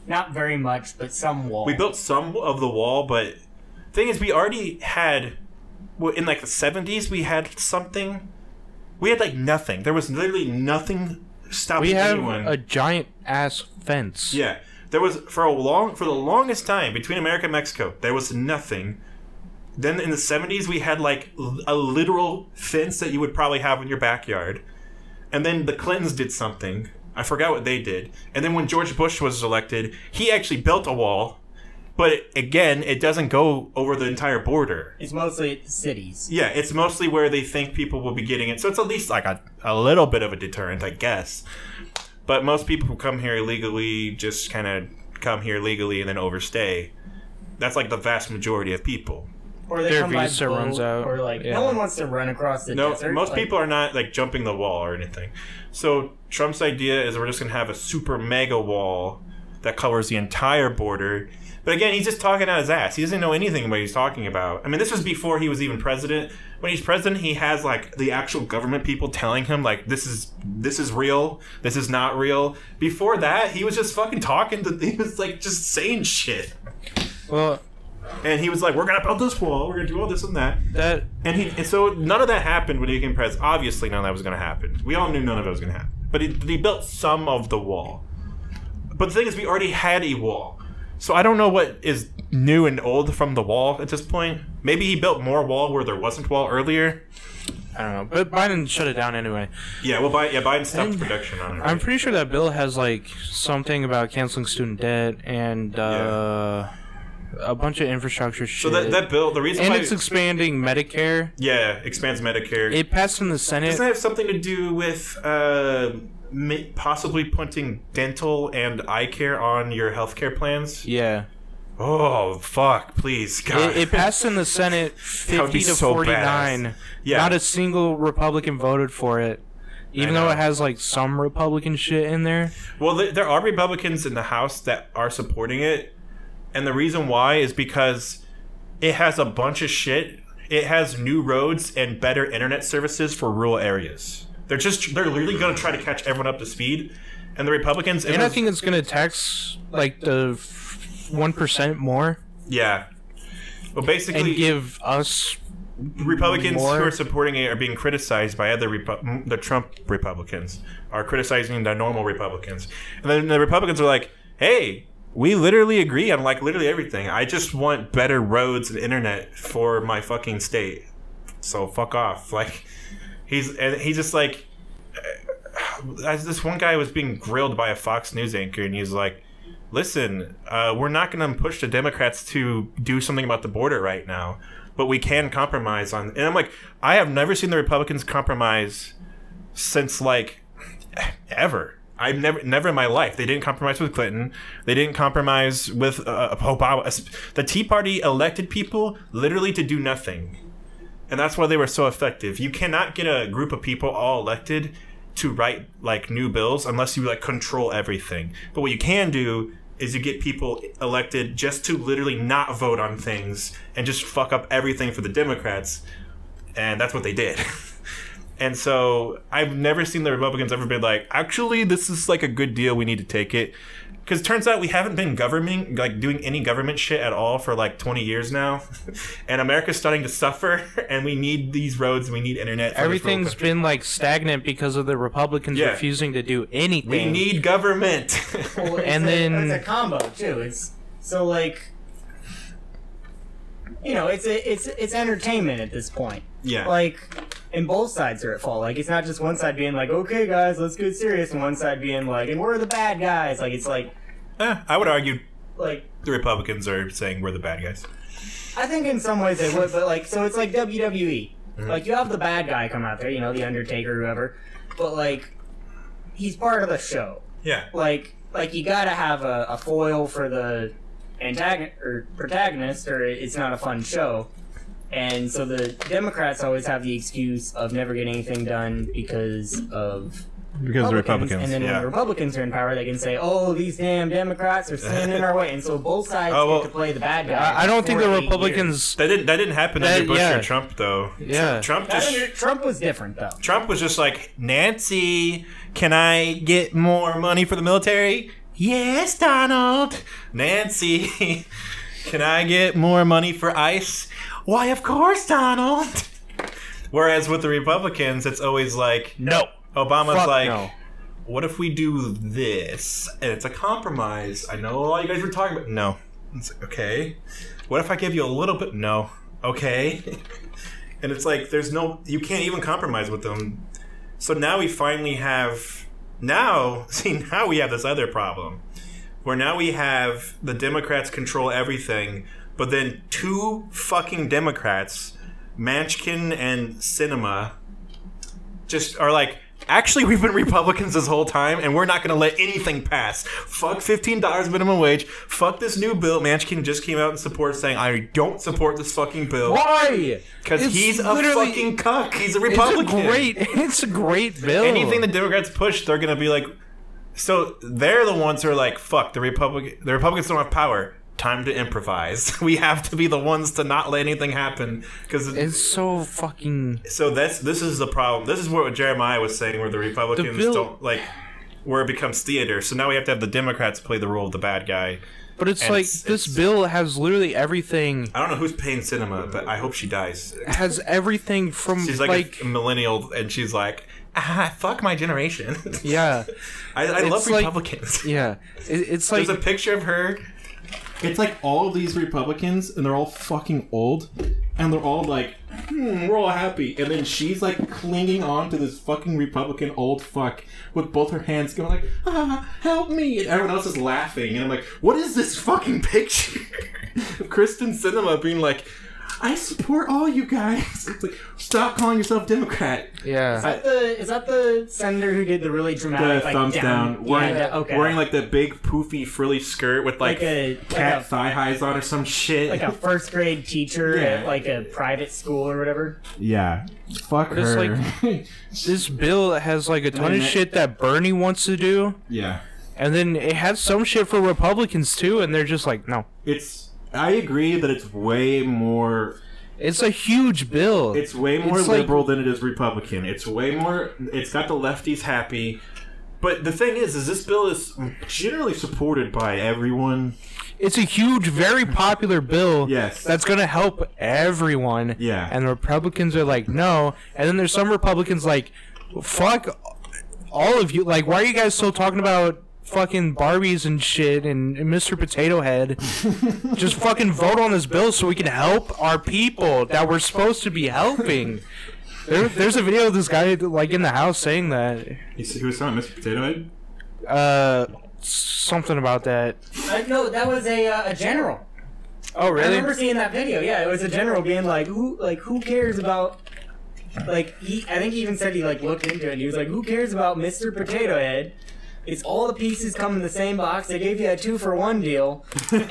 Speaker 3: not very much, but some wall.
Speaker 1: We built some of the wall, but thing is, we already had well, in like the seventies. We had something. We had like nothing. There was literally nothing stopping
Speaker 2: We have
Speaker 1: anyone.
Speaker 2: a giant ass fence.
Speaker 1: Yeah, there was for a long for the longest time between America and Mexico. There was nothing. Then in the seventies, we had like a literal fence that you would probably have in your backyard. And then the Clintons did something. I forgot what they did. And then when George Bush was elected, he actually built a wall. But it, again, it doesn't go over the entire border.
Speaker 3: It's mostly cities.
Speaker 1: Yeah, it's mostly where they think people will be getting it. So it's at least like a, a little bit of a deterrent, I guess. But most people who come here illegally just kind of come here legally and then overstay. That's like the vast majority of people.
Speaker 3: Or they
Speaker 2: Their
Speaker 3: come by
Speaker 2: visa
Speaker 3: boat,
Speaker 2: runs out.
Speaker 3: Or like,
Speaker 2: Yeah.
Speaker 3: no one wants to run across the
Speaker 1: No,
Speaker 3: desert.
Speaker 1: most
Speaker 3: like,
Speaker 1: people are not like jumping the wall or anything. So Trump's idea is we're just gonna have a super mega wall that covers the entire border. But again, he's just talking out his ass. He doesn't know anything what he's talking about. I mean, this was before he was even president. When he's president, he has like the actual government people telling him like this is this is real, this is not real. Before that, he was just fucking talking to. He was like just saying shit.
Speaker 2: Well,
Speaker 1: And he was like, "We're gonna build this wall. We're gonna do all this and that."
Speaker 2: that
Speaker 1: And he, and so none of that happened when he became president. Obviously, none of that was going to happen. We all knew none of it was going to happen. But he, he built some of the wall. But the thing is, we already had a wall. So I don't know what is new and old from the wall at this point. Maybe he built more wall where there wasn't wall earlier.
Speaker 2: I don't know, but Biden shut it down anyway.
Speaker 1: Yeah, well, Biden, yeah, Biden stopped
Speaker 2: And
Speaker 1: production on it. Right?
Speaker 2: I'm pretty sure that bill has like something about canceling student debt and uh, a bunch of infrastructure shit.
Speaker 1: so that, that bill, the reason
Speaker 2: and
Speaker 1: why...
Speaker 2: it's expanding Medicare.
Speaker 1: yeah, expands Medicare.
Speaker 2: It passed in the Senate.
Speaker 1: Doesn't that have something to do with uh, ma- possibly putting dental and eye care on your healthcare plans?
Speaker 2: Yeah.
Speaker 1: Oh, fuck, please, God.
Speaker 2: It, it passed in the Senate
Speaker 1: That would be
Speaker 2: fifty to
Speaker 1: so
Speaker 2: forty-nine.
Speaker 1: badass. Yeah.
Speaker 2: Not a single Republican voted for it. Even
Speaker 1: I
Speaker 2: though
Speaker 1: know.
Speaker 2: it has like some Republican shit in there.
Speaker 1: Well, th- there are Republicans in the House that are supporting it. And the reason why is because it has a bunch of shit. It has new roads and better internet services for rural areas. They're just, they're literally going to try to catch everyone up to speed. And the Republicans...
Speaker 2: And I think it's going to tax like the one percent more
Speaker 1: Yeah. Well, basically...
Speaker 2: and give us
Speaker 1: Republicans
Speaker 2: more.
Speaker 1: who are supporting it are being criticized by other Repu- the Trump Republicans are criticizing the normal Republicans, and then the Republicans are like, "Hey, we literally agree on like literally everything. I just want better roads and internet for my fucking state. So fuck off." Like he's and he's just like, as this one guy was being grilled by a Fox News anchor, and he's like, "Listen, uh, we're not going to push the Democrats to do something about the border right now." But we can compromise on, and I'm like, I have never seen the Republicans compromise since like ever. I've never, never in my life. They didn't compromise with Clinton. They didn't compromise with uh, Obama. The Tea Party elected people literally to do nothing, and that's why they were so effective. You cannot get a group of people all elected to write like new bills unless you like control everything. But what you can do is you get people elected just to literally not vote on things and just fuck up everything for the Democrats. And that's what they did. And so I've never seen the Republicans ever be like, actually, this is like a good deal. We need to take it. Because it turns out we haven't been governing, like doing any government shit at all for like twenty years now. And America's starting to suffer. And we need these roads. We need internet. For this rural
Speaker 2: everything's
Speaker 1: country.
Speaker 2: been like stagnant because of the Republicans
Speaker 1: Yeah.
Speaker 2: refusing to do anything.
Speaker 1: We need government.
Speaker 3: Well, it's
Speaker 2: And
Speaker 3: a,
Speaker 2: then-
Speaker 3: it's a combo too. It's so like, you know, it's a, it's it's entertainment at this point.
Speaker 1: Yeah.
Speaker 3: Like, and both sides are at fault. Like, it's not just one side being like, "Okay, guys, let's get serious," and one side being like, "And we're the bad guys." Like, it's like,
Speaker 1: Eh, I would argue
Speaker 3: like
Speaker 1: the Republicans are saying we're the bad guys.
Speaker 3: I think in some ways they would, but like, so it's like W W E.
Speaker 1: Mm-hmm.
Speaker 3: Like, you have the bad guy come out there, you know, the Undertaker, whoever, but like, he's part of the show.
Speaker 1: Yeah.
Speaker 3: Like, like you gotta have a, a foil for the antagonist or protagonist, or it's not a fun show. And so the Democrats always have the excuse of never getting anything done because of
Speaker 4: Because the Republicans.
Speaker 3: And then
Speaker 1: yeah.
Speaker 3: when the Republicans are in power, they can say, "Oh, these damn Democrats are standing in our way." And so both sides
Speaker 1: Oh, well,
Speaker 3: get to play the bad guy.
Speaker 2: I, I don't think
Speaker 3: for
Speaker 2: the
Speaker 3: eight
Speaker 2: Republicans.
Speaker 1: That didn't that didn't happen
Speaker 2: That-
Speaker 1: under Bush
Speaker 2: yeah.
Speaker 1: or Trump though.
Speaker 2: Yeah.
Speaker 1: Trump
Speaker 3: years.
Speaker 1: just
Speaker 3: I mean, Trump was different though.
Speaker 1: Trump was just like, Nancy, can I get more money for the military? Yes, Donald. Nancy, can I get more money for ICE? Why, of course, Donald. Whereas with the Republicans, it's always like,
Speaker 2: No.
Speaker 1: Obama's
Speaker 2: Fuck
Speaker 1: like,
Speaker 2: no.
Speaker 1: what if we do this? And it's a compromise. I know all you guys were talking about. No. It's like, okay. What if I give you a little bit? No. Okay. And it's like, there's no, you can't even compromise with them. So now we finally have, now, see, now we have this other problem. Where now we have the Democrats control everything, but then two fucking Democrats, Manchin and Sinema, just are like, actually, we've been Republicans this whole time, and we're not going to let anything pass. Fuck fifteen dollars minimum wage. Fuck this new bill. Manchin just came out in support saying, I don't support this fucking bill.
Speaker 2: Why?
Speaker 1: Because
Speaker 2: It's
Speaker 1: he's a
Speaker 2: literally-
Speaker 1: fucking cuck. He's a
Speaker 2: It's a
Speaker 1: Republican.
Speaker 2: great. It's a great bill.
Speaker 1: Anything the Democrats push, they're going to be like... So they're the ones who are like, fuck, the Republic, the Republicans don't have power. Time to improvise. We have to be the ones to not let anything happen. Because
Speaker 2: It's so fucking.
Speaker 1: So that's this is the problem. This is what Jeremiah was saying, where the Republicans
Speaker 2: bill-
Speaker 1: don't like, where it becomes theater. So now we have to have the Democrats play the role of the bad guy.
Speaker 2: But it's
Speaker 1: And
Speaker 2: like
Speaker 1: it's-
Speaker 2: this
Speaker 1: it's-
Speaker 2: bill has literally everything.
Speaker 1: I don't know who's paying Cinema, but I hope she dies.
Speaker 2: Has everything from
Speaker 1: She's like,
Speaker 2: like,
Speaker 1: a millennial, and she's like, ah, fuck my generation.
Speaker 2: yeah,
Speaker 1: I, I love
Speaker 2: It's like-
Speaker 1: Republicans.
Speaker 2: yeah. It, it's like
Speaker 1: There's a picture of her.
Speaker 4: It's like all of these Republicans, and they're all fucking old, and they're all like, hmm, we're all happy. And then she's like clinging on to this fucking Republican old fuck with both her hands going like, ah, help me. And everyone else is laughing. And I'm like, what is this fucking picture of Kristen Cinema being like, I support all you guys. It's like, stop calling yourself Democrat.
Speaker 2: yeah.
Speaker 3: Is that the is that the senator who did the really
Speaker 4: The
Speaker 3: dramatic like,
Speaker 4: thumbs down,
Speaker 3: down,
Speaker 4: wearing,
Speaker 3: yeah, okay,
Speaker 4: wearing like the big poofy frilly skirt with like,
Speaker 3: like a
Speaker 4: cat
Speaker 3: like a,
Speaker 4: thigh highs on or some shit.
Speaker 3: like a first grade teacher
Speaker 4: Yeah.
Speaker 3: at like a private school or whatever.
Speaker 4: Yeah. Fuck
Speaker 2: But it's
Speaker 4: her.
Speaker 2: This bill has like a ton
Speaker 4: then
Speaker 2: of
Speaker 4: that-
Speaker 2: shit that Bernie wants to do,
Speaker 4: yeah.
Speaker 2: and then it has some shit for Republicans too, and they're just like, no.
Speaker 4: It's. I agree that it's way more.
Speaker 2: It's a huge bill.
Speaker 4: It's way more
Speaker 2: It's like-
Speaker 4: liberal than it is Republican. It's way more. It's got the lefties happy. But the thing is, is this bill is generally supported by everyone.
Speaker 2: It's a huge, very popular bill.
Speaker 4: Yes.
Speaker 2: That's gonna help everyone.
Speaker 4: Yeah.
Speaker 2: And the Republicans are like, no. And then there's some Republicans like, fuck all of you. Like, why are you guys still talking about fucking Barbies and shit and Mister Potato Head? Just fucking vote on this bill so we can help our people that we're supposed to be helping. There, there's a video of this guy like in the house saying that.
Speaker 4: He, he was talking Mister Potato Head.
Speaker 2: Uh, something about that.
Speaker 3: Uh, no, that was a uh, a general.
Speaker 2: Oh,
Speaker 3: I
Speaker 2: really?
Speaker 3: remember seeing that video. Yeah, it was a general being like, "Who like who cares about?" Like he, I think he even said he like looked into it. and He was like, "Who cares about Mister Potato Head? It's all the pieces come in the same box. They gave you a two for one deal,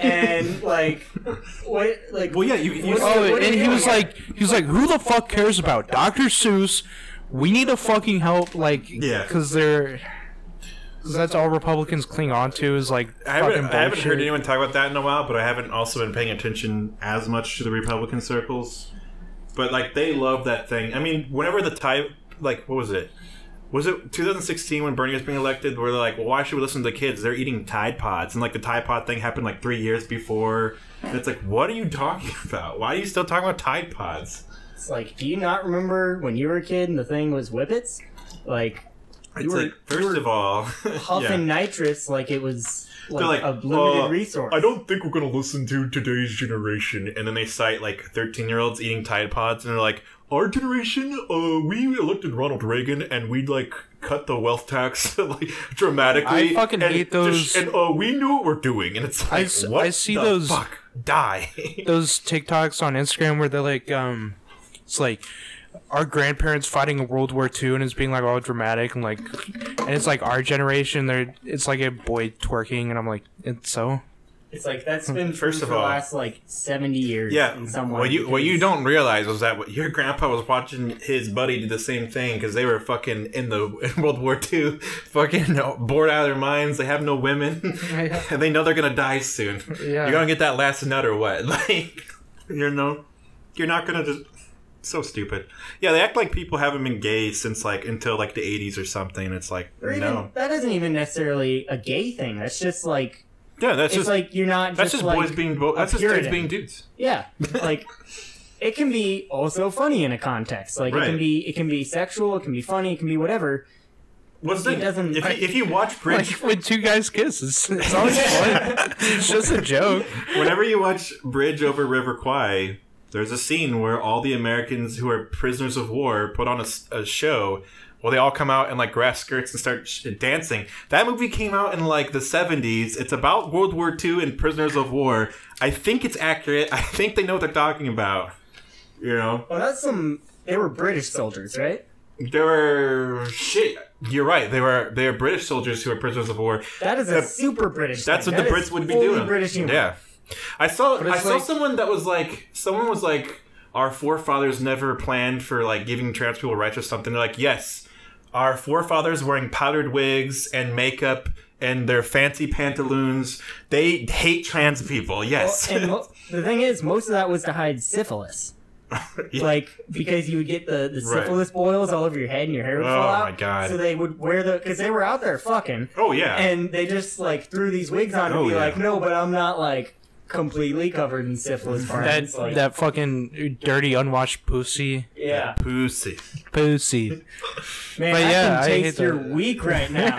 Speaker 3: and like, what? Like,
Speaker 4: Well, yeah, you. you
Speaker 3: What-
Speaker 2: Oh,
Speaker 3: what are
Speaker 2: and
Speaker 3: you
Speaker 2: he was
Speaker 3: doing?
Speaker 2: like, he was like, who the fuck cares about Doctor Seuss? We need to fucking help, like,
Speaker 1: Yeah.
Speaker 2: because they're, because that's all Republicans cling on to is like
Speaker 1: I
Speaker 2: fucking
Speaker 1: haven't, I haven't
Speaker 2: bullshit.
Speaker 1: heard anyone talk about that in a while, but I haven't also been paying attention as much to the Republican circles. But like, they love that thing. I mean, whenever the type, like, what was it? Was it twenty sixteen when Bernie was being elected? Where they're like, well, why should we listen to the kids? They're eating Tide Pods, and like the Tide Pod thing happened like three years before. And it's like, what are you talking about? Why are you still talking about Tide Pods?
Speaker 3: It's like, do you not remember when you were a kid and the thing was Whippets? Like,
Speaker 1: It's
Speaker 3: you were,
Speaker 1: like, first of all,
Speaker 3: huffing
Speaker 1: yeah.
Speaker 3: nitrous like it was like,
Speaker 1: They're like,
Speaker 3: a limited
Speaker 1: uh,
Speaker 3: resource.
Speaker 1: I don't think we're gonna listen to today's generation. And then they cite like thirteen-year-olds eating Tide Pods, and they're like, our generation, uh, we elected Ronald Reagan, and we'd like cut the wealth tax like dramatically.
Speaker 2: I fucking
Speaker 1: and
Speaker 2: hate those-
Speaker 1: just- and uh, we knew what we're doing, and it's
Speaker 2: I
Speaker 1: like,
Speaker 2: s-
Speaker 1: what
Speaker 2: I see
Speaker 1: the
Speaker 2: those-
Speaker 1: fuck? Die.
Speaker 2: Those TikToks on Instagram where they're like, um, it's like our grandparents fighting in World War Two, and it's being like all dramatic and like, and it's like our generation. They're it's like a boy twerking, and I'm like, it's so.
Speaker 3: It's like that's been
Speaker 1: First
Speaker 3: first
Speaker 1: of
Speaker 3: for the
Speaker 1: all-
Speaker 3: last like seventy years.
Speaker 1: Yeah,
Speaker 3: in some way.
Speaker 1: what you what
Speaker 3: because-
Speaker 1: you don't realize was that what your grandpa was watching his buddy do the same thing because they were fucking in the in World War Two, fucking bored out of their minds. They have no women, and they know they're gonna die soon.
Speaker 2: Yeah.
Speaker 1: You're gonna get that last nut or what? Like, you know, you're not gonna just. So stupid. Yeah, they act like people haven't been gay since like until like the eighties or something. It's like
Speaker 3: Or even,
Speaker 1: no.
Speaker 3: that isn't even necessarily a gay thing. That's just like
Speaker 1: Yeah, that's
Speaker 3: it's
Speaker 1: just
Speaker 3: like you're not.
Speaker 1: that's
Speaker 3: just,
Speaker 1: just
Speaker 3: like,
Speaker 1: boys being bo- that's
Speaker 3: a
Speaker 1: just dudes
Speaker 3: Puritan.
Speaker 1: being dudes.
Speaker 3: Yeah, like it can be also funny in a context. Like
Speaker 1: Right.
Speaker 3: it can be it can be sexual. It can be funny. It can be whatever.
Speaker 1: What's the
Speaker 3: It doesn't-
Speaker 1: if you, if you watch Bridge
Speaker 2: Like when two guys kiss, it's, it's always fun. It's just a joke.
Speaker 1: Whenever you watch Bridge over River Kwai, there's a scene where all the Americans who are prisoners of war put on a, s- a show. Well, they all come out in like grass skirts and start sh- dancing. That movie came out in like the seventies. It's about World War Two and prisoners of war. I think it's accurate. I think they know what they're talking about. You know,
Speaker 3: Well, that's some. They were British soldiers, right?
Speaker 1: there were shit. You're right. They were they are British soldiers who are prisoners of war.
Speaker 3: That is a
Speaker 1: That-
Speaker 3: super British.
Speaker 1: That's
Speaker 3: thing.
Speaker 1: what the
Speaker 3: That
Speaker 1: Brits
Speaker 3: is
Speaker 1: would be
Speaker 3: fully
Speaker 1: doing.
Speaker 3: British humor.
Speaker 1: Yeah, I saw.
Speaker 2: But
Speaker 1: I
Speaker 2: it's
Speaker 1: saw
Speaker 2: like-
Speaker 1: someone that was like, someone was like, our forefathers never planned for like giving trans people rights or something. They're like, yes, our forefathers wearing powdered wigs and makeup and their fancy pantaloons. They hate trans people. Yes,
Speaker 3: Well, and mo- the thing is, most of that was to hide syphilis.
Speaker 1: Yeah.
Speaker 3: Like because you would get the, the
Speaker 1: Right.
Speaker 3: syphilis boils all over your head and your hair would
Speaker 1: Oh,
Speaker 3: fall out.
Speaker 1: my God.
Speaker 3: So they would wear the because they were out there fucking.
Speaker 1: oh yeah.
Speaker 3: And they just like threw these wigs on
Speaker 1: Oh,
Speaker 3: and be
Speaker 1: yeah.
Speaker 3: like, no, but I'm not like completely covered in syphilis
Speaker 2: That
Speaker 3: parts. Like,
Speaker 2: that fucking dirty unwashed pussy.
Speaker 3: yeah,
Speaker 1: Pussy.
Speaker 2: Pussy.
Speaker 3: man,
Speaker 2: But
Speaker 3: I
Speaker 2: yeah,
Speaker 3: can
Speaker 2: I hate
Speaker 3: taste your
Speaker 2: that.
Speaker 3: weak right now.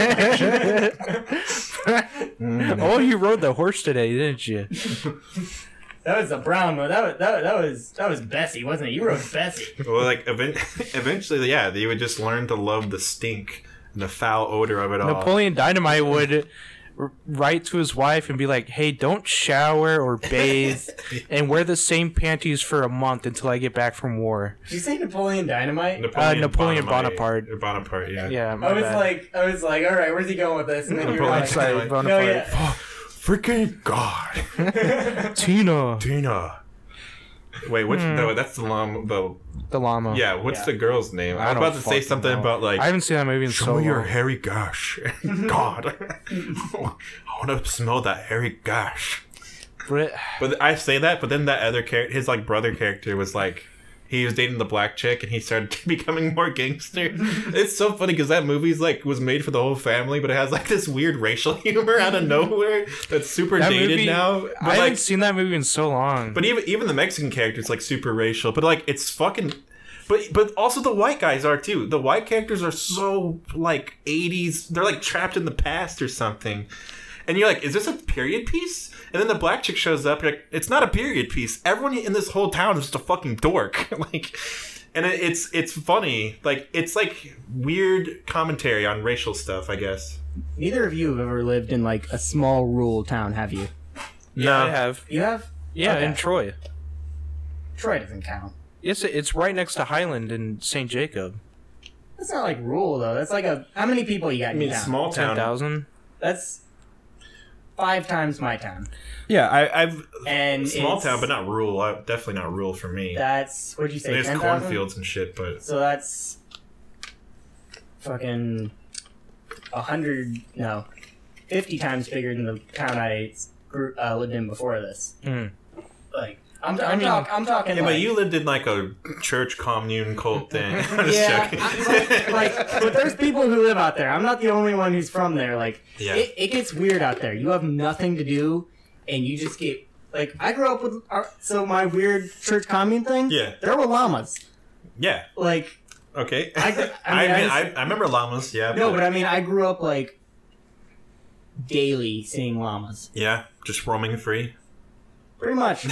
Speaker 2: Oh, you rode the horse today, didn't you?
Speaker 3: That was the brown one. That was that, was- that was that was Bessie, wasn't it? You wrote Bessie.
Speaker 1: Well, like event- eventually, yeah, they would just learn to love the stink and the foul odor of it all.
Speaker 2: Napoleon Dynamite would r- write to his wife and be like, "Hey, don't shower or bathe, and wear the same panties for a month until I get back from war."
Speaker 3: Did you say Napoleon Dynamite?
Speaker 2: Uh, Napoleon Bonaparte.
Speaker 1: Bonaparte, yeah.
Speaker 2: Yeah, my
Speaker 3: I was
Speaker 2: bad.
Speaker 3: like, I was like, all right, where's he going with this? And then you were
Speaker 1: Napoleon
Speaker 3: like,
Speaker 2: Sorry,
Speaker 1: Like,
Speaker 2: Bonaparte.
Speaker 3: no, yeah.
Speaker 1: Freaking God.
Speaker 2: Tina,
Speaker 1: Tina. Wait, which
Speaker 2: Hmm.
Speaker 1: no, that's the llama. The
Speaker 2: the llama.
Speaker 1: yeah, what's
Speaker 3: Yeah.
Speaker 1: the girl's name? I,
Speaker 2: I
Speaker 1: was
Speaker 2: don't
Speaker 1: about to say
Speaker 2: fucking
Speaker 1: something
Speaker 2: know.
Speaker 1: about like.
Speaker 2: I haven't seen that movie in
Speaker 1: Show
Speaker 2: so
Speaker 1: me your
Speaker 2: long.
Speaker 1: hairy gosh. God, I want to smell that hairy gosh.
Speaker 2: Brit-
Speaker 1: But I say that, but then that other character, his like brother character, was like, he was dating the black chick, and he started becoming more gangster. It's so funny because that movie's like was made for the whole family, but it has like this weird racial humor out of nowhere that's super
Speaker 2: That
Speaker 1: dated
Speaker 2: movie,
Speaker 1: now.
Speaker 2: I
Speaker 1: But
Speaker 2: haven't
Speaker 1: like,
Speaker 2: seen that movie in so long.
Speaker 1: but even even the Mexican character is like super racial, but like it's fucking. But but also the white guys are too. The white characters are so like eighties. They're like trapped in the past or something. And you're like, is this a period piece? And then the black chick shows up. You're like, it's not a period piece. Everyone in this whole town is just a fucking dork. Like, and it, it's it's funny. Like it's like weird commentary on racial stuff, I guess.
Speaker 3: Neither of you have ever lived in like a small rural town, have you?
Speaker 2: yeah,
Speaker 1: No.
Speaker 2: I have.
Speaker 3: You have?
Speaker 2: Yeah,
Speaker 3: Okay.
Speaker 2: in Troy.
Speaker 3: Troy doesn't count.
Speaker 2: It's it's right next to Highland and Saint Jacob.
Speaker 3: That's not like rural though. That's like a how many people you got
Speaker 1: I
Speaker 3: in
Speaker 1: mean,
Speaker 3: your town?
Speaker 1: small
Speaker 2: Ten
Speaker 1: town.
Speaker 2: thousand.
Speaker 3: That's five times my town.
Speaker 1: Yeah, I, I've
Speaker 3: And
Speaker 1: small
Speaker 3: it's-
Speaker 1: town, but not rural. Uh, Definitely not rural for me.
Speaker 3: That's what'd you say?
Speaker 1: There's
Speaker 3: ten thousand.
Speaker 1: cornfields and shit, but
Speaker 3: So that's fucking a hundred, no, fifty times bigger than the town I grew, uh, lived in before this.
Speaker 2: Mm.
Speaker 3: Like, I'm,
Speaker 2: I
Speaker 3: I'm,
Speaker 2: mean-
Speaker 3: talk, I'm talking.
Speaker 1: yeah,
Speaker 3: like,
Speaker 1: but you lived in like a church commune cult thing. I'm just
Speaker 3: yeah,
Speaker 1: joking.
Speaker 3: I- like, like, but there's people who live out there. I'm not the only one who's from there. Like,
Speaker 1: Yeah.
Speaker 3: it, it gets weird out there. You have nothing to do, and you just get like. I grew up with our, so my weird church commune thing.
Speaker 1: Yeah.
Speaker 3: there were llamas.
Speaker 1: Yeah.
Speaker 3: Like,
Speaker 1: Okay.
Speaker 3: I gr-
Speaker 1: I,
Speaker 3: I mean,
Speaker 1: mean,
Speaker 3: I
Speaker 1: I,
Speaker 3: just-
Speaker 1: I, remember llamas. Yeah.
Speaker 3: no, but I mean, I grew up like daily seeing llamas.
Speaker 1: yeah, just roaming free.
Speaker 3: Pretty much.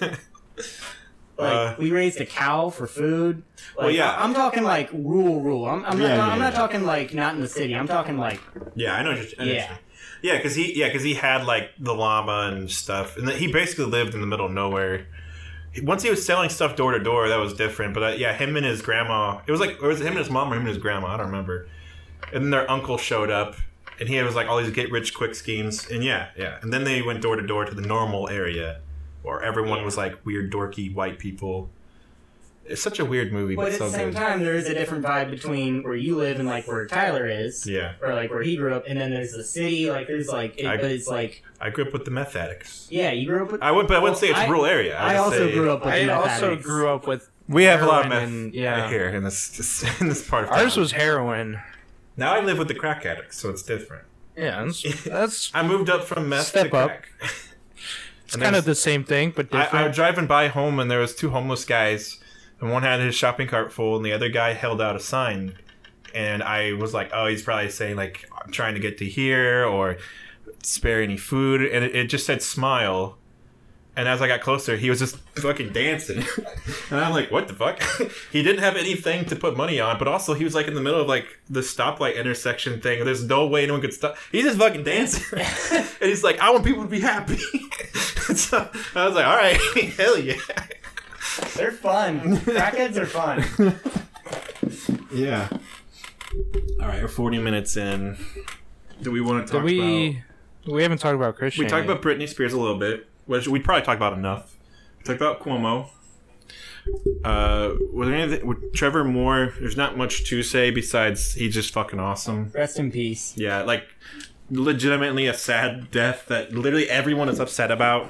Speaker 3: Like
Speaker 1: Uh,
Speaker 3: we raised a cow for food. Like,
Speaker 1: Well, yeah.
Speaker 3: I'm talking like rural, rural. I'm, I'm
Speaker 4: Yeah,
Speaker 3: not.
Speaker 4: yeah,
Speaker 3: I'm not
Speaker 4: yeah.
Speaker 3: talking like not in the city. I'm talking like
Speaker 1: yeah, I know. What you're, I know
Speaker 3: Yeah.
Speaker 1: what you're- Yeah, because he, yeah, because he had like the llama and stuff, and then he basically lived in the middle of nowhere. Once he was selling stuff door to door, that was different. But uh, yeah, him and his grandma. It was like, or was it him and his mom or him and his grandma? I don't remember. And then their uncle showed up, and he was like all these get rich quick schemes. And yeah, yeah. And then they went door to door to the normal area, where everyone was like weird, dorky white people. It's such a weird movie, but,
Speaker 3: But at
Speaker 1: so
Speaker 3: the same
Speaker 1: good.
Speaker 3: time, there is a different vibe between where you live and like where Tyler is,
Speaker 1: Yeah,
Speaker 3: or like where he grew up, and then there's the city. Like there's like, it,
Speaker 1: I-
Speaker 3: but it's like,
Speaker 1: I grew up with the meth addicts.
Speaker 3: yeah, you grew up with.
Speaker 1: I would, but I wouldn't say it's
Speaker 3: I-
Speaker 1: rural area.
Speaker 3: I
Speaker 1: just
Speaker 3: also
Speaker 1: say-
Speaker 3: grew up with.
Speaker 2: I
Speaker 3: meth
Speaker 2: also
Speaker 3: addicts.
Speaker 2: grew up with
Speaker 1: We have a lot of
Speaker 2: Heroin
Speaker 1: meth
Speaker 2: and- yeah.
Speaker 1: here in this in this part of
Speaker 2: Ours
Speaker 1: town.
Speaker 2: was heroin.
Speaker 1: Now I live with the crack addicts, so it's different.
Speaker 2: Yeah, that's, that's
Speaker 1: I moved up from meth
Speaker 2: Step
Speaker 1: to
Speaker 2: up.
Speaker 1: crack.
Speaker 2: it's
Speaker 1: And
Speaker 2: kind
Speaker 1: there's-
Speaker 2: of the same thing, but
Speaker 1: I, I
Speaker 2: different.
Speaker 1: was driving by home and there was two homeless guys, and one had his shopping cart full, and the other guy held out a sign, and I was like, "Oh, he's probably saying like I'm trying to get to here or spare any food," and it, it just said "smile." And as I got closer, he was just fucking dancing, and I'm like, "What the fuck?" He didn't have anything to put money on, but also he was like in the middle of like the stoplight intersection thing. There's no way anyone could stop. He's just fucking dancing, and he's like, "I want people to be happy." So I was like, "All right, hell yeah."
Speaker 3: They're fun. Crackheads are fun.
Speaker 1: Yeah. All right, we're forty minutes in. Do we want to talk
Speaker 2: Did we? We haven't talked about
Speaker 1: about?
Speaker 2: Christian.
Speaker 1: We talked
Speaker 2: yet.
Speaker 1: about Britney Spears a little bit, which we'd probably talk about enough. We talked about Cuomo. Uh, was there anything with Trevor Moore? There's not much to say besides he's just fucking awesome.
Speaker 3: Rest in peace.
Speaker 1: Yeah, like legitimately a sad death that literally everyone is upset about.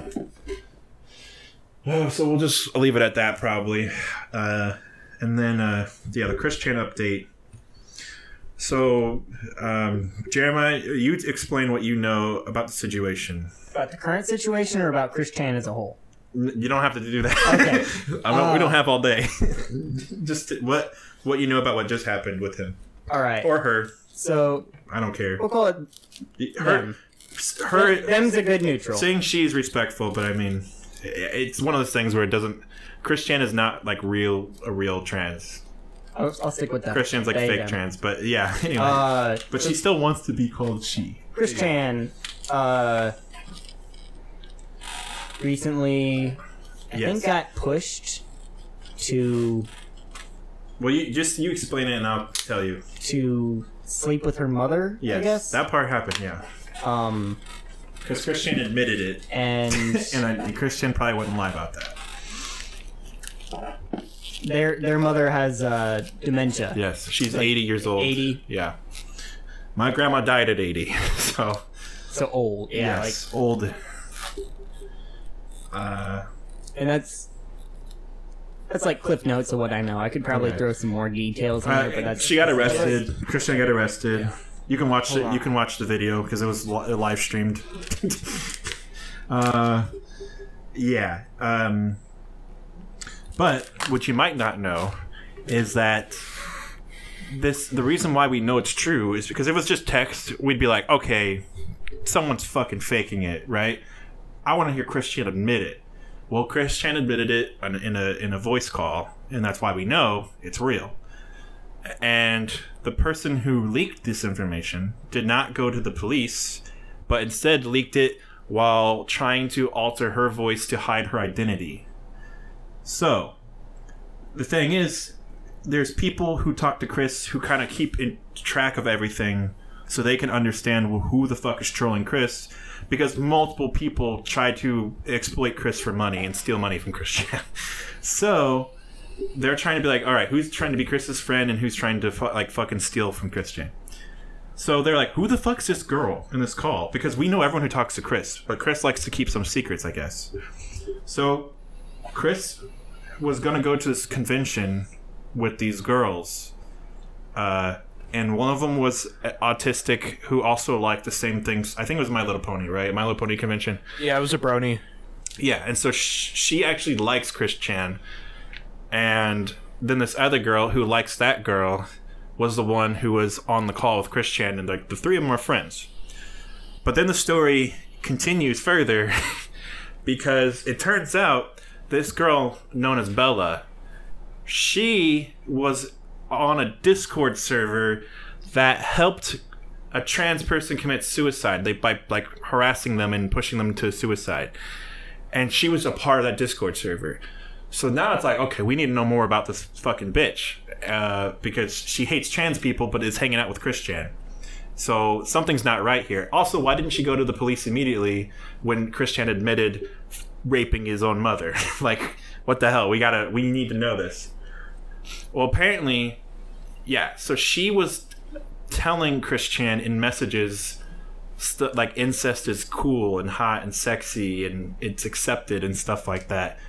Speaker 1: Oh, so we'll just leave it at that probably. Uh, and then uh, yeah, the Christian update. So, um, Jeremiah, you explain what you know about the situation.
Speaker 3: About the current situation or about Christian as a whole?
Speaker 1: N- You don't have to do that.
Speaker 3: Okay.
Speaker 1: I'm not, we
Speaker 3: Uh,
Speaker 1: don't have all day. Just what what you know about what just happened with him
Speaker 3: All right.
Speaker 1: or her.
Speaker 3: So
Speaker 1: I don't care.
Speaker 3: we'll call it
Speaker 1: Her,
Speaker 3: them.
Speaker 1: her.
Speaker 3: Them's a good neutral.
Speaker 1: Saying she's respectful, but I mean, i- it's one of those things where it doesn't. Christian is not like real a real trans.
Speaker 3: I'll, I'll stick with that.
Speaker 1: Christian's like
Speaker 3: They,
Speaker 1: fake
Speaker 3: them.
Speaker 1: trans, but yeah. Anyway,
Speaker 3: Uh,
Speaker 1: but she still wants to be called she.
Speaker 3: Christian, uh, recently, I
Speaker 1: Yes.
Speaker 3: think got pushed to
Speaker 1: Well, you just you explain it and I'll tell you.
Speaker 3: to sleep with her mother.
Speaker 1: Yes,
Speaker 3: I guess.
Speaker 1: that part happened. Yeah,
Speaker 3: Um,
Speaker 1: because Christian admitted it,
Speaker 3: and
Speaker 1: and I, Christian probably wouldn't lie about that.
Speaker 3: their their mother has uh, dementia.
Speaker 1: Yes, she's eighty years old.
Speaker 3: eighty.
Speaker 1: Yeah, my grandma died at eighty, so
Speaker 3: So old. Yeah.
Speaker 1: yes, old. Uh,
Speaker 3: Like, and that's that's like cliff notes of what I know. I could probably
Speaker 1: Okay.
Speaker 3: throw some more details in there, but
Speaker 1: uh,
Speaker 3: that's
Speaker 1: she got arrested. Christian got arrested. You can watch
Speaker 3: Hold
Speaker 1: it.
Speaker 3: on.
Speaker 1: You can watch the video because it was li- live streamed. uh, yeah. Um, but what you might not know is that this the reason why we know it's true is because if it was just text, we'd be like, okay, someone's fucking faking it, right? I want to hear Christian admit it. Well, Christian admitted it in in a in a voice call, and that's why we know it's real. And the person who leaked this information did not go to the police, but instead leaked it while trying to alter her voice to hide her identity. So, the thing is, there's people who talk to Chris who kind of keep in track of everything so they can understand who the fuck is trolling Chris, because multiple people try to exploit Chris for money and steal money from Christian. So they're trying to be like, all right, who's trying to be Chris's friend and who's trying to fu- like fucking steal from Christian? So they're like, who the fuck's this girl in this call? Because we know everyone who talks to Chris, but Chris likes to keep some secrets, I guess. So Chris was gonna go to this convention with these girls, uh, and one of them was autistic who also liked the same things. I think it was My Little Pony, right? My Little Pony convention.
Speaker 2: Yeah, it was a brony.
Speaker 1: Yeah, and so sh- she actually likes Chris Chan, and then this other girl who likes that girl was the one who was on the call with Chris Chan, and like the three of them are friends. But then the story continues further because it turns out this girl known as Bella, she was on a Discord server that helped a trans person commit suicide. They by like harassing them and pushing them to suicide. And she was a part of that Discord server. So now it's like, okay, we need to know more about this fucking bitch. Uh, because she hates trans people but is hanging out with Chris Chan. So something's not right here. Also, why didn't she go to the police immediately when Chris Chan admitted raping his own mother? Like, what the hell? We gotta, we need to know this. Well, apparently, yeah, so she was telling Chris Chan in messages st- like incest is cool and hot and sexy and it's accepted and stuff like that.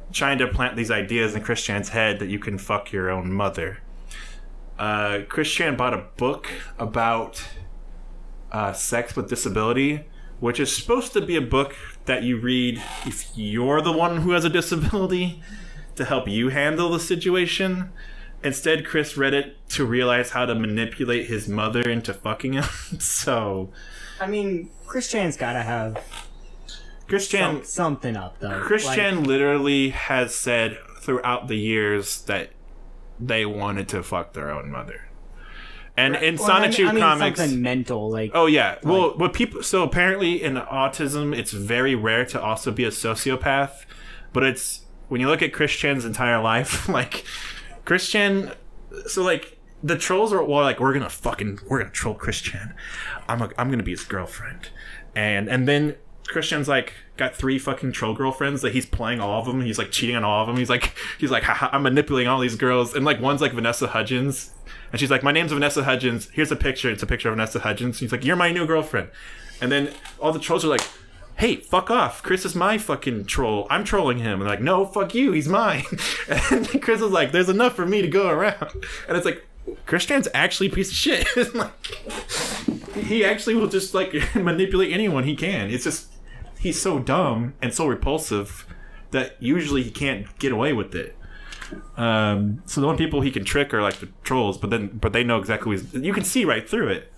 Speaker 1: trying to plant these ideas in Chris Chan's head that you can fuck your own mother. Uh, Chris Chan bought a book about uh, sex with disability, which is supposed to be a book that you read if you're the one who has a disability to help you handle the situation. Instead, Chris read it to realize how to manipulate his mother into fucking him. So,
Speaker 3: I mean, Chris Chan's gotta have
Speaker 1: Chris Chan
Speaker 3: some, something up though.
Speaker 1: Chris
Speaker 3: like,
Speaker 1: Chan literally has said throughout the years that they wanted to fuck their own mother. And in
Speaker 3: well,
Speaker 1: Sonic
Speaker 3: I mean,
Speaker 1: two
Speaker 3: I mean
Speaker 1: comics,
Speaker 3: something mental, like
Speaker 1: oh yeah, well,
Speaker 3: like,
Speaker 1: what people so apparently in autism, it's very rare to also be a sociopath, but it's when you look at Chris Chan's entire life, like Chris Chan, so like the trolls are well, like we're gonna fucking we're gonna troll Chris Chan. I'm a, I'm gonna be his girlfriend, and and then Chris Chan's like got three fucking troll girlfriends that he's playing all of them. He's like cheating on all of them. He's like he's like Haha, I'm manipulating all these girls, and like one's like Vanessa Hudgens. And she's like, my name's Vanessa Hudgens. Here's a picture. It's a picture of Vanessa Hudgens. He's like, you're my new girlfriend. And then all the trolls are like, hey, fuck off. Chris is my fucking troll. I'm trolling him. And they're like, no, fuck you. He's mine. And Chris is like, there's enough for me to go around. And it's like, Chris Chan's actually a piece of shit. Like, he actually will just like manipulate anyone he can. It's just, he's so dumb and so repulsive that usually he can't get away with it. Um, so the only people he can trick are like the trolls, but then but they know exactly what he's, you can see right through it.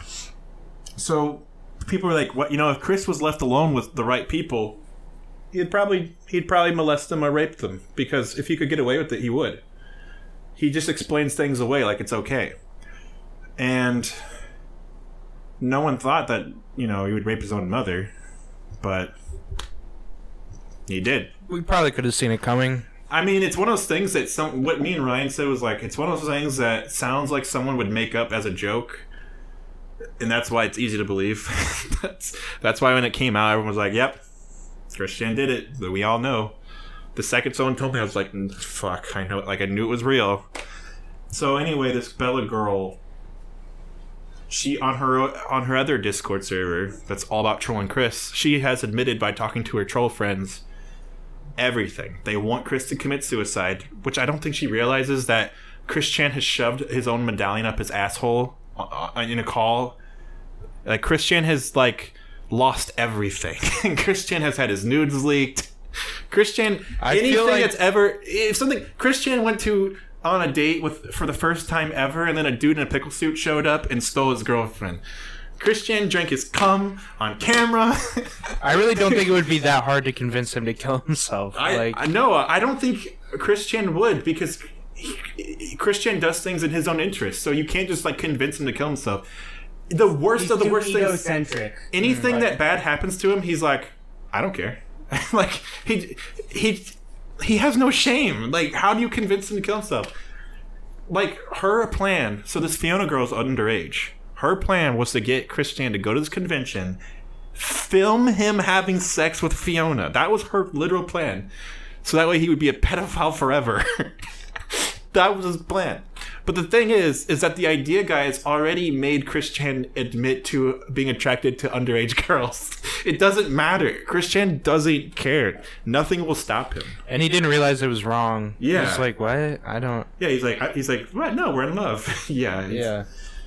Speaker 1: So people are like, what, you know, if Chris was left alone with the right people, he'd probably he'd probably molest them or rape them, because if he could get away with it, he would. He just explains things away like it's okay. And no one thought that, you know, he would rape his own mother, but he did.
Speaker 2: We probably could have seen it coming.
Speaker 1: I mean, it's one of those things that some what me and Ryan said was like, it's one of those things that sounds like someone would make up as a joke, and that's why it's easy to believe. that's that's why when it came out, everyone was like, "Yep, Chris Chan did it." But we all know. The second someone told me, I was like, "Fuck, I know it." Like I knew it was real. So anyway, this Bella girl, she on her on her other Discord server that's all about trolling Chris, she has admitted by talking to her troll friends everything. They want Chris to commit suicide, which I don't think she realizes that Chris Chan has shoved his own medallion up his asshole in a call. Like Chris Chan has like lost everything. Chris Chan has had his nudes leaked. Chris Chan,
Speaker 2: I
Speaker 1: anything
Speaker 2: feel like
Speaker 1: that's ever if something Chris Chan went to on a date with for the first time ever, and then a dude in a pickle suit showed up and stole his girlfriend. Chris Chan drank his cum on camera.
Speaker 2: I really don't think it would be that hard to convince him to kill himself.
Speaker 1: I,
Speaker 2: like,
Speaker 1: I no, I don't think Chris Chan would, because he, he, Chris Chan does things in his own interest. So you can't just like convince him to kill himself. The worst
Speaker 3: he's
Speaker 1: of the
Speaker 3: too
Speaker 1: worst things.
Speaker 3: egocentric.
Speaker 1: Anything
Speaker 3: Mm,
Speaker 1: that bad happens to him, he's like, I don't care. Like he he he has no shame. Like, how do you convince him to kill himself? Like her plan. So this Fiona girl's underage. Her plan was to get Chris Chan to go to this convention, film him having sex with Fiona. That was her literal plan. So that way he would be a pedophile forever. That was his plan. But the thing is, is that the idea guy has already made Chris Chan admit to being attracted to underage girls. It doesn't matter. Chris Chan doesn't care. Nothing will stop him.
Speaker 2: and he didn't realize it was wrong.
Speaker 1: Yeah.
Speaker 2: He was like, what? I don't.
Speaker 1: Yeah, he's like, he's like, what? No, we're in love. Yeah. it's-
Speaker 2: Yeah.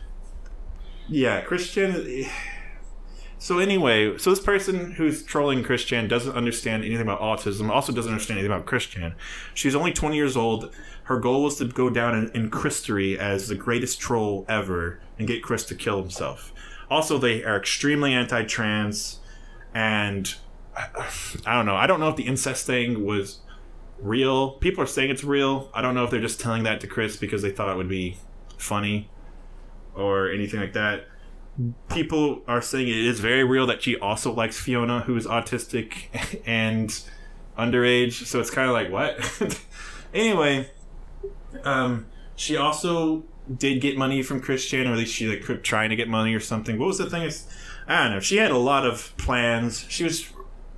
Speaker 1: Yeah, Christian. So anyway, so this person who's trolling Christian doesn't understand anything about autism, also doesn't understand anything about Christian. She's only twenty years old. Her goal was to go down in, in Christory as the greatest troll ever and get Chris to kill himself. Also, they are extremely anti-trans, and I, I don't know. I don't know if the incest thing was real. People are saying it's real. I don't know if they're just telling that to Chris because they thought it would be funny or anything like that. People are saying it is very real that she also likes Fiona, who is autistic and underage. So it's kind of like, what? Anyway, um, she also did get money from Christian, or at least she like kept trying to get money or something. What was the thing? Is I don't know. She had a lot of plans. She was,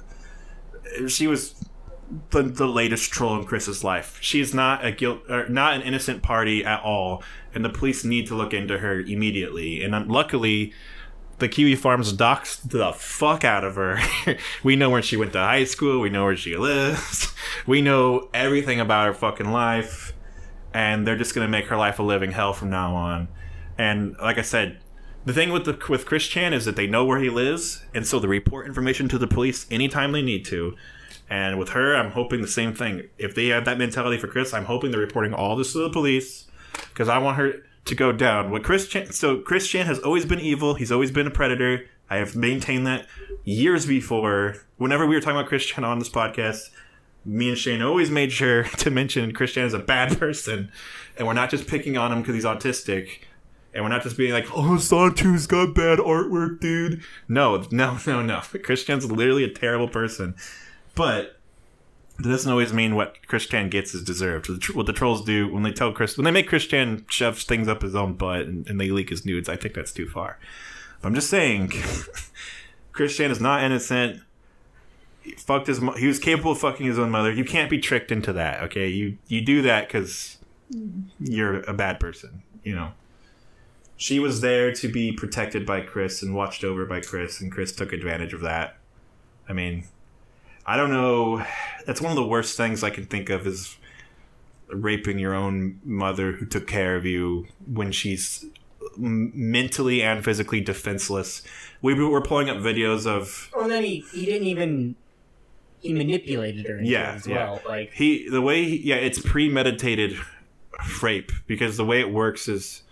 Speaker 1: she was the the latest troll in Chris's life. She is not a guilt, or not an innocent party at all, and the police need to look into her immediately. And um, luckily, the Kiwi Farms doxed the fuck out of her. We know where she went to high school. We know where she lives. We know everything about her fucking life. And they're just going to make her life a living hell from now on. And like I said, the thing with the with Chris Chan is that they know where he lives. And so they report information to the police anytime they need to. And with her, I'm hoping the same thing. If they have that mentality for Chris, I'm hoping they're reporting all this to the police. Because I want her to go down. What Chris Chan, so Chris Chan has always been evil. He's always been a predator. I have maintained that years before. Whenever we were talking about Chris Chan on this podcast, me and Shane always made sure to mention Chris Chan is a bad person. And we're not just picking on him because he's autistic. And we're not just being like, oh, Santu's got bad artwork, dude. No, no, no, no. Chris Chan's literally a terrible person. But that doesn't always mean what Chris Chan gets is deserved. What the trolls do when they tell Chris, when they make Chris Chan shove things up his own butt and, and they leak his nudes, I think that's too far. But I'm just saying, Chris Chan is not innocent. He fucked his. He was capable of fucking his own mother. You can't be tricked into that. Okay, you you do that because you're a bad person. You know. She was there to be protected by Chris and watched over by Chris, and Chris took advantage of that. I mean, I don't know. That's one of the worst things I can think of is raping your own mother who took care of you when she's mentally and physically defenseless. We were pulling up videos of...
Speaker 3: Oh, and then he, he didn't even... He manipulated her into
Speaker 1: yeah,
Speaker 3: it as
Speaker 1: yeah.
Speaker 3: well. Like,
Speaker 1: he, the way... He, yeah, it's premeditated rape because the way it works is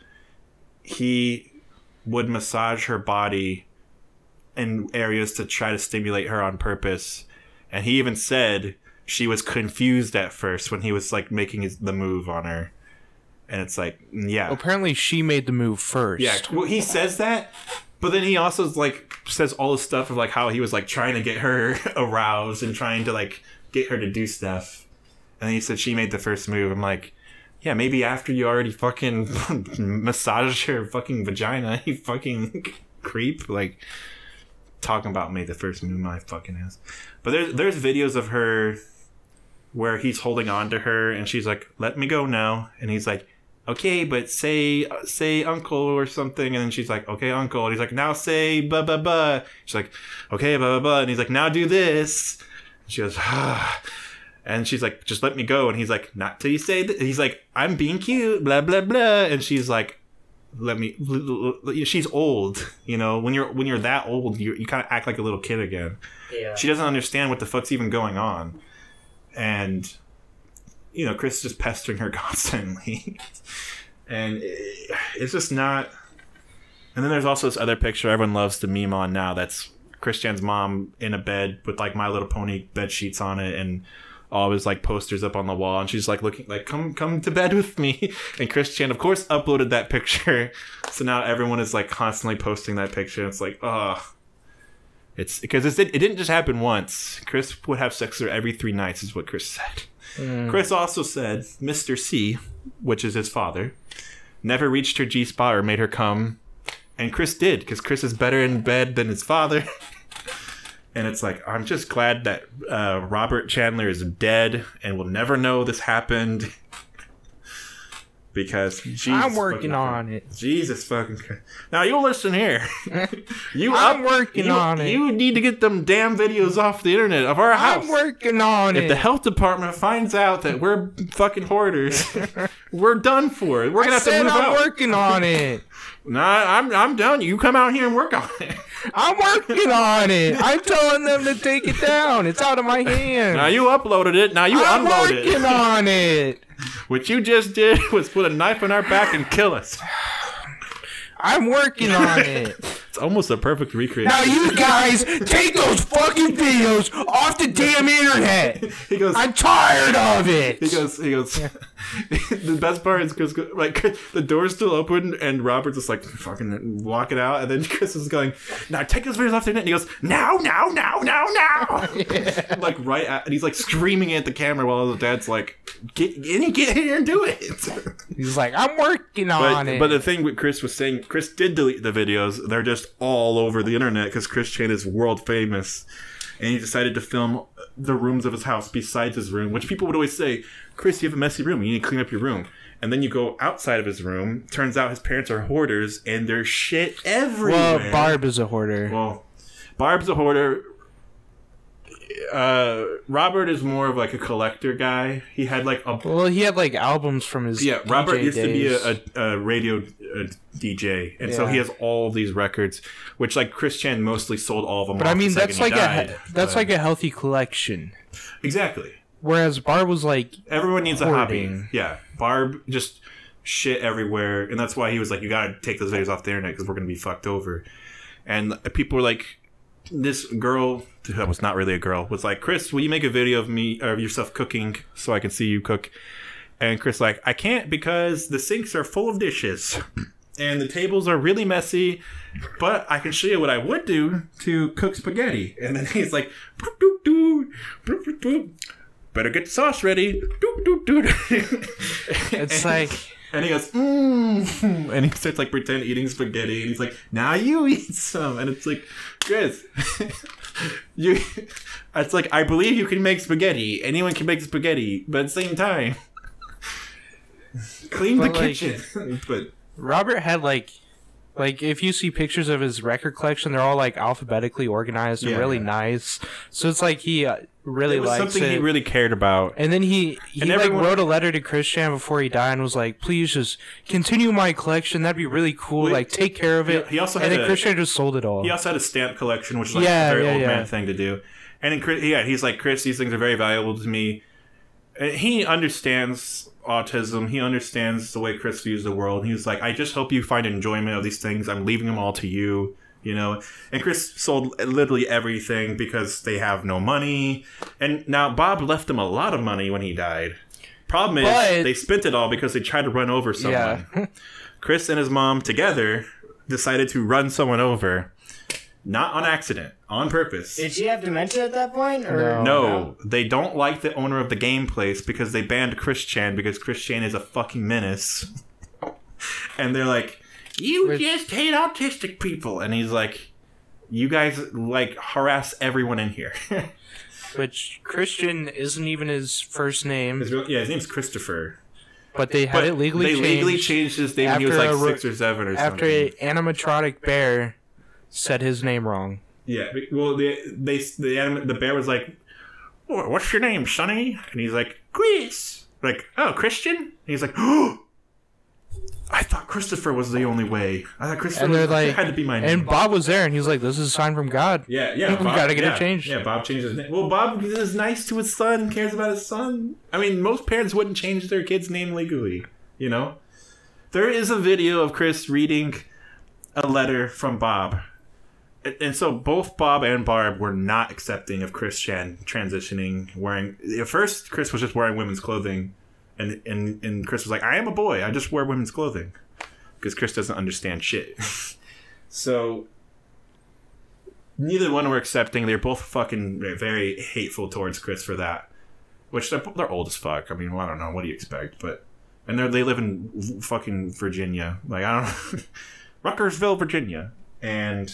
Speaker 1: he would massage her body in areas to try to stimulate her on purpose. And he even said she was confused at first when he was like making his, the move on her. And it's like, yeah.
Speaker 2: Apparently she made the move first.
Speaker 1: Yeah, well, he says that, but then he also like says all this stuff of like how he was like trying to get her aroused and trying to like get her to do stuff. And then he said she made the first move. I'm like, yeah, maybe after you already fucking massaged her fucking vagina, you fucking creep. Like, talking about made the first move, my fucking ass. But there's there's videos of her where he's holding on to her and she's like, let me go now. And he's like, okay, but say say uncle or something. And then she's like, okay, uncle. And he's like, now say blah, blah, blah. She's like, okay, blah, blah, blah. And he's like, now do this. And she goes, ah. And she's like, just let me go. And he's like, not till you say that. He's like, I'm being cute, blah, blah, blah. And she's like, let me, she's old. You know, when you're when you're that old, you you kind of act like a little kid again.
Speaker 3: yeah.
Speaker 1: She doesn't understand what the fuck's even going on. And, you know, Chris is just pestering her constantly. And it's just not... And then there's also this other picture everyone loves to meme on now. That's Christian's mom in a bed with, like, My Little Pony bed sheets on it and all his, like, posters up on the wall. And she's, like, looking like, come come to bed with me. And Christian, of course, uploaded that picture. So now everyone is, like, constantly posting that picture. It's like, ugh. It's because it's, it didn't just happen once. Chris would have sex with her every three nights, is what Chris said. Mm. Chris also said Mister C, which is his father, never reached her G-spot or made her come. And Chris did, because Chris is better in bed than his father. And it's like, I'm just glad that uh, Robert Chandler is dead and will never know this happened. Because Jesus
Speaker 2: I'm working on
Speaker 1: Christ.
Speaker 2: it.
Speaker 1: Jesus fucking Christ. Now you listen here. you
Speaker 2: I'm
Speaker 1: up,
Speaker 2: working
Speaker 1: you,
Speaker 2: on it.
Speaker 1: You need to get them damn videos off the internet of our house.
Speaker 2: I'm working on
Speaker 1: if
Speaker 2: it.
Speaker 1: If the health department finds out that we're fucking hoarders, we're done for it. We're gonna
Speaker 2: I
Speaker 1: have to
Speaker 2: said
Speaker 1: move
Speaker 2: I'm
Speaker 1: out.
Speaker 2: working on it.
Speaker 1: Nah, I'm I'm down. You come out here and work on it.
Speaker 2: I'm working on it. I'm telling them to take it down. It's out of my hands.
Speaker 1: Now you uploaded it. Now you
Speaker 2: I'm
Speaker 1: unload it.
Speaker 2: I'm working on it.
Speaker 1: What you just did was put a knife in our back and kill us.
Speaker 2: I'm working on it.
Speaker 1: It's almost a perfect recreation.
Speaker 2: Now you guys take those fucking videos off the damn internet.
Speaker 1: He goes,
Speaker 2: I'm tired of it.
Speaker 1: He goes, he goes. The best part is because like the door's still open and Robert's just like fucking walking out, and then Chris is going, "Now take those videos off the internet." And he goes, "Now, now, now, now, now!" Yeah. Like right at, and he's like screaming at the camera while the dad's like, "Get, get, get here and do it."
Speaker 2: He's like, "I'm working on
Speaker 1: but,
Speaker 2: it."
Speaker 1: But the thing with Chris was saying, Chris did delete the videos. They're just all over the internet because Chris Chan is world famous, and he decided to film the rooms of his house besides his room, which people would always say, Chris, you have a messy room. You need to clean up your room. And then you go outside of his room. Turns out his parents are hoarders, and there's shit everywhere.
Speaker 2: Well, Barb is a hoarder.
Speaker 1: Well, Barb's a hoarder. Uh, Robert is more of like a collector guy. He had like a
Speaker 2: Well, he had like albums from his
Speaker 1: yeah.
Speaker 2: D J
Speaker 1: Robert used
Speaker 2: days.
Speaker 1: to be a, a, a radio uh D J, and so
Speaker 2: Yeah.
Speaker 1: he has all these records, which like Chris Chan mostly sold all of them.
Speaker 2: But
Speaker 1: off
Speaker 2: I mean,
Speaker 1: the
Speaker 2: that's
Speaker 1: second
Speaker 2: like
Speaker 1: he
Speaker 2: a
Speaker 1: died,
Speaker 2: that's
Speaker 1: but-
Speaker 2: like a healthy collection.
Speaker 1: exactly.
Speaker 2: Whereas Barb was like,
Speaker 1: Everyone needs a
Speaker 2: Hoarding.
Speaker 1: hobby. Yeah, Barb just shit everywhere, and that's why he was like, "You gotta take those videos off the internet because we're gonna be fucked over." And people were like, "This girl that was not really a girl was like, Chris, will you make a video of me of yourself cooking so I can see you cook?" And Chris like, "I can't because the sinks are full of dishes." And the tables are really messy, but I can show you what I would do to cook spaghetti. And then he's like, "Boop, doop, doop, boop, boop, boop. Better get the sauce ready." Doop, doop, doop.
Speaker 2: it's
Speaker 1: and,
Speaker 2: like,
Speaker 1: and he goes, mmm. And he starts like pretend eating spaghetti. And he's like, "Now you eat some." And it's like, Chris, you. It's like, I believe you can make spaghetti. Anyone can make spaghetti, but at the same time, clean the
Speaker 2: But, like,
Speaker 1: kitchen. But
Speaker 2: Robert had like, like if you see pictures of his record collection, they're all like alphabetically organized and
Speaker 1: Yeah.
Speaker 2: really nice. So it's like he uh, really
Speaker 1: it was
Speaker 2: likes
Speaker 1: something
Speaker 2: it.
Speaker 1: he really cared about.
Speaker 2: And then he he
Speaker 1: And
Speaker 2: like
Speaker 1: everyone-
Speaker 2: wrote a letter to Christian before he died and was like, "Please just continue my collection. That'd be really cool.
Speaker 1: Well,
Speaker 2: like take care of it."
Speaker 1: he also
Speaker 2: and
Speaker 1: had
Speaker 2: then
Speaker 1: a-
Speaker 2: Christian just sold it all.
Speaker 1: He also had a stamp collection, which is like
Speaker 2: Yeah,
Speaker 1: a very
Speaker 2: yeah,
Speaker 1: old
Speaker 2: yeah.
Speaker 1: man thing to do. And then, Chris- yeah, he's like, "Chris, these things are very valuable to me." And he understands autism. He understands the way Chris views the world. He's like, "I just hope you find enjoyment of these things. I'm leaving them all to you." You know, and Chris sold literally everything because they have no money. And now Bob left him a lot of money when he died. Problem is,
Speaker 2: But-
Speaker 1: they spent it all because they tried to run over someone.
Speaker 2: Yeah.
Speaker 1: Chris and his mom together decided to run someone over. Not on accident, on purpose.
Speaker 3: Did she have dementia at that point? Or
Speaker 1: No, they don't like the owner of the game place because they banned Chris Chan because Chris Chan is a fucking menace. And they're like, "You
Speaker 2: Which-
Speaker 1: just hate autistic people." And he's like, "You guys like harass everyone in here."
Speaker 2: Which Christian isn't even his first name,
Speaker 1: His real- yeah, his name's Christopher.
Speaker 2: but they had
Speaker 1: But
Speaker 2: it legally
Speaker 1: they
Speaker 2: changed
Speaker 1: legally changed his name when he was
Speaker 2: after
Speaker 1: like
Speaker 2: a ro-
Speaker 1: six or seven or
Speaker 2: after
Speaker 1: something.
Speaker 2: an animatronic bear said his name wrong.
Speaker 1: Yeah, be- well, they, they the anim- the bear was like, "Wha- What's your name, Sonny?" And he's like, "Chris." Like, "Oh, Christian?" And he's like, "Oh, I thought Christopher was the only way. I thought Christopher
Speaker 2: And they're
Speaker 1: was,
Speaker 2: like,
Speaker 1: had to be my name."
Speaker 2: and Bob was there, and he was like, "This is a sign from God."
Speaker 1: yeah, yeah,
Speaker 2: We gotta get it
Speaker 1: yeah,
Speaker 2: changed.
Speaker 1: Yeah, Bob changed his name. Well, Bob is nice to his son, cares about his son. I mean, most parents wouldn't change their kid's name legally, you know? There is a video of Chris reading a letter from Bob. And- And so both Bob and Barb were not accepting of Chris Chan transitioning, wearing... At first, Chris was just wearing women's clothing. And, and, and Chris was like, "I am a boy. I just wear women's clothing." Because Chris doesn't understand shit. So... Neither one were accepting. They're both fucking very hateful towards Chris for that. Which, they're, they're old as fuck. I mean, well, I don't know. What do you expect? But... And they they live in v- fucking Virginia. Like, I don't know. Ruckersville, Virginia. And...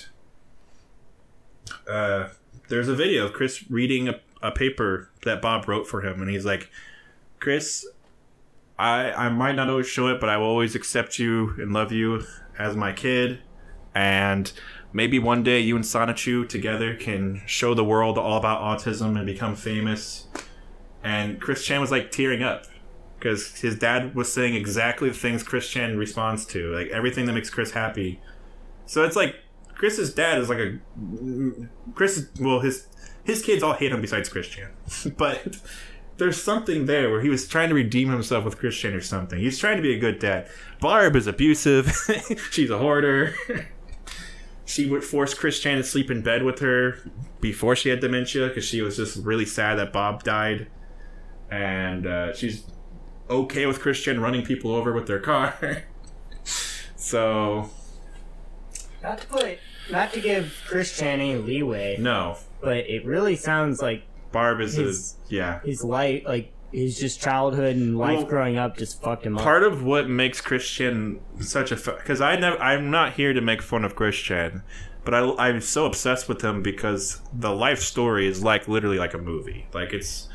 Speaker 1: Uh, there's a video of Chris reading a, a paper that Bob wrote for him, and he's like, "Chris, I I might not always show it, but I will always accept you and love you as my kid, and maybe one day you and Sonichu together can show the world all about autism and become famous." And Chris Chan was like tearing up because his dad was saying exactly the things Chris Chan responds to, like everything that makes Chris happy. So it's like Chris's dad is like a Chris. Well, his his kids all hate him besides Chris Chan, but there's something there where he was trying to redeem himself with Chris Chan or something. He's trying to be a good dad. Barb is abusive. She's a hoarder. She would force Chris Chan to sleep in bed with her before she had dementia because she was just really sad that Bob died, and uh, she's okay with Chris Chan running people over with their car. So.
Speaker 3: Not to put, not to give Chris Chan any leeway,
Speaker 1: No,
Speaker 3: but it really sounds like
Speaker 1: Barb is
Speaker 3: His-
Speaker 1: a yeah.
Speaker 3: his life, like his just childhood and life
Speaker 1: Well,
Speaker 3: growing up, just fucked him up.
Speaker 1: Part of what makes Christian such a because I never I'm not here to make fun of Christian, but I I'm so obsessed with him because the life story is like literally like a movie. Like it's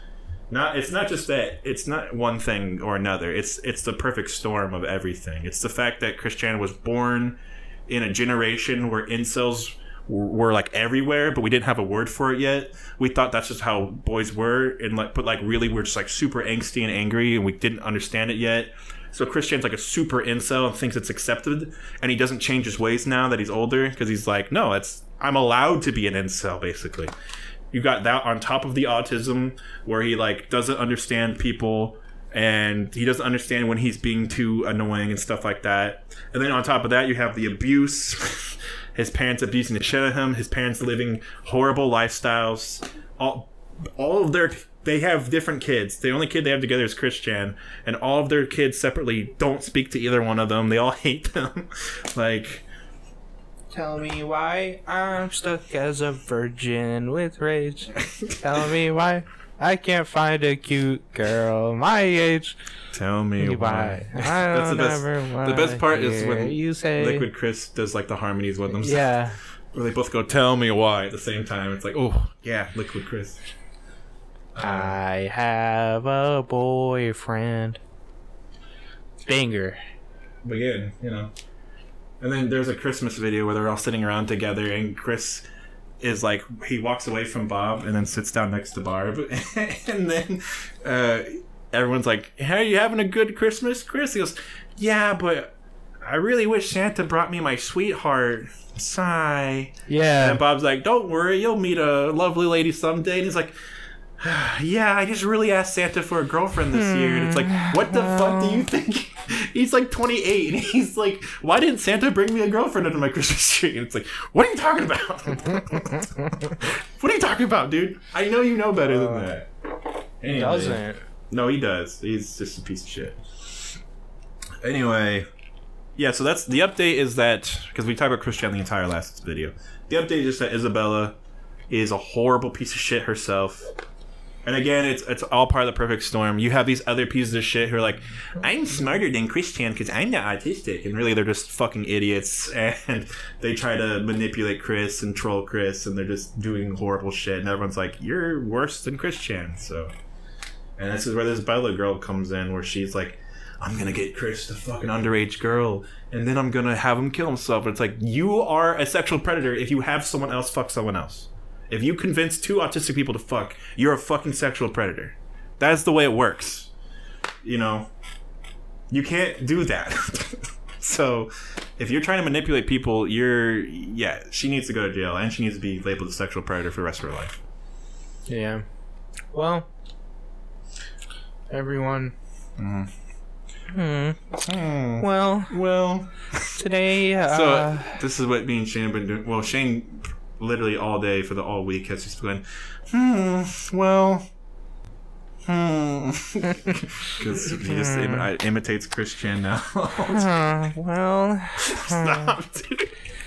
Speaker 1: Not it's not just that it's not one thing or another. It's it's the perfect storm of everything. It's the fact that Christianity was born in a generation where incels were, were like everywhere, but we didn't have a word for it yet. We thought that's just how boys were, and like but like really we're just like super angsty and angry, and we didn't understand it yet. So Christian's like a super incel and thinks it's accepted, and he doesn't change his ways now that he's older because he's like, no, it's I'm allowed to be an incel basically. You got that on top of the autism where he like doesn't understand people and he doesn't understand when he's being too annoying and stuff like that. And then on top of that, you have the abuse, his parents abusing the shit out of him, his parents living horrible lifestyles. All, all of their, they have different kids. The only kid they have together is Christian, and all of their kids separately don't speak to either one of them. They all hate them. Like...
Speaker 2: Tell me why I'm stuck as a virgin with rage. Tell me why I can't find a cute girl my age.
Speaker 1: Tell me why.
Speaker 2: why. I don't
Speaker 1: That's the
Speaker 2: ever
Speaker 1: best.
Speaker 2: wanna
Speaker 1: The best part is
Speaker 2: hear
Speaker 1: when
Speaker 2: you say
Speaker 1: Liquid Chris does like the harmonies with them.
Speaker 2: Yeah.
Speaker 1: Where they both go, "Tell me why" at the same time. It's like, oh yeah, Liquid Chris.
Speaker 2: I have a boyfriend. Banger.
Speaker 1: But again, you know. And then there's a Christmas video where they're all sitting around together, and Chris is like, he walks away from Bob and then sits down next to Barb. And then uh, everyone's like, hey, are you having a good Christmas, Chris? He goes, yeah, but I really wish Santa brought me my sweetheart. Sigh.
Speaker 2: Yeah.
Speaker 1: And Bob's like, don't worry, you'll meet a lovely lady someday. And he's like, yeah, I just really asked Santa for a girlfriend this year. And it's like, what the fuck do you think? He's like twenty-eight, and he's like, why didn't Santa bring me a girlfriend under my Christmas tree? And it's like, what are you talking about? What are you talking about, dude? I know you know better than that. Anyway,
Speaker 2: He doesn't.
Speaker 1: No, he does. He's just a piece of shit. Anyway, yeah, so that's the update is that, because we talked about Christian the entire last video. The update is just that Isabella is a horrible piece of shit herself. And again, it's it's all part of the perfect storm. You have these other pieces of shit who are like, I'm smarter than Christian because I'm not autistic. And really, they're just fucking idiots. And they try to manipulate Chris and troll Chris. And they're just doing horrible shit. And everyone's like, you're worse than Christian. So, and this is where this Bella girl comes in, where she's like, I'm going to get Chris the fucking underage girl. And then I'm going to have him kill himself. And it's like, you are a sexual predator if you have someone else fuck someone else. If you convince two autistic people to fuck, you're a fucking sexual predator. That's the way it works. You know? You can't do that. So, if you're trying to manipulate people, you're... Yeah, she needs to go to jail, and she needs to be labeled a sexual predator for the rest of her life.
Speaker 2: Yeah. Well, everyone...
Speaker 1: Mm.
Speaker 2: Hmm.
Speaker 1: Hmm.
Speaker 2: Well,
Speaker 1: Well...
Speaker 2: today... Uh,
Speaker 1: So, this is what me and Shane have been doing. Well, Shane... literally all day for the all week has just been, hmm, well, hmm, because he just Im- imitates Christian now.
Speaker 2: uh, well,
Speaker 1: Stop, dude.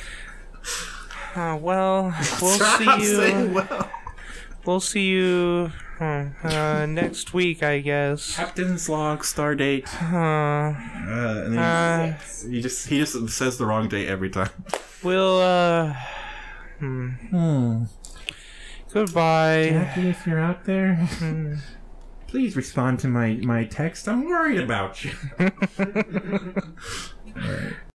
Speaker 2: uh, well, we'll
Speaker 1: Stop
Speaker 2: see you.
Speaker 1: saying well.
Speaker 2: We'll see you uh, uh, next week, I guess.
Speaker 1: Captain's log, star date.
Speaker 2: Uh,
Speaker 1: Uh, and then
Speaker 2: uh,
Speaker 1: he just he just says the wrong date every time.
Speaker 2: we'll. Uh, hmm.
Speaker 1: Hmm.
Speaker 2: Goodbye.
Speaker 1: Jackie, if you're out there,
Speaker 2: Hmm.
Speaker 1: please respond to my my text. I'm worried about you. All right.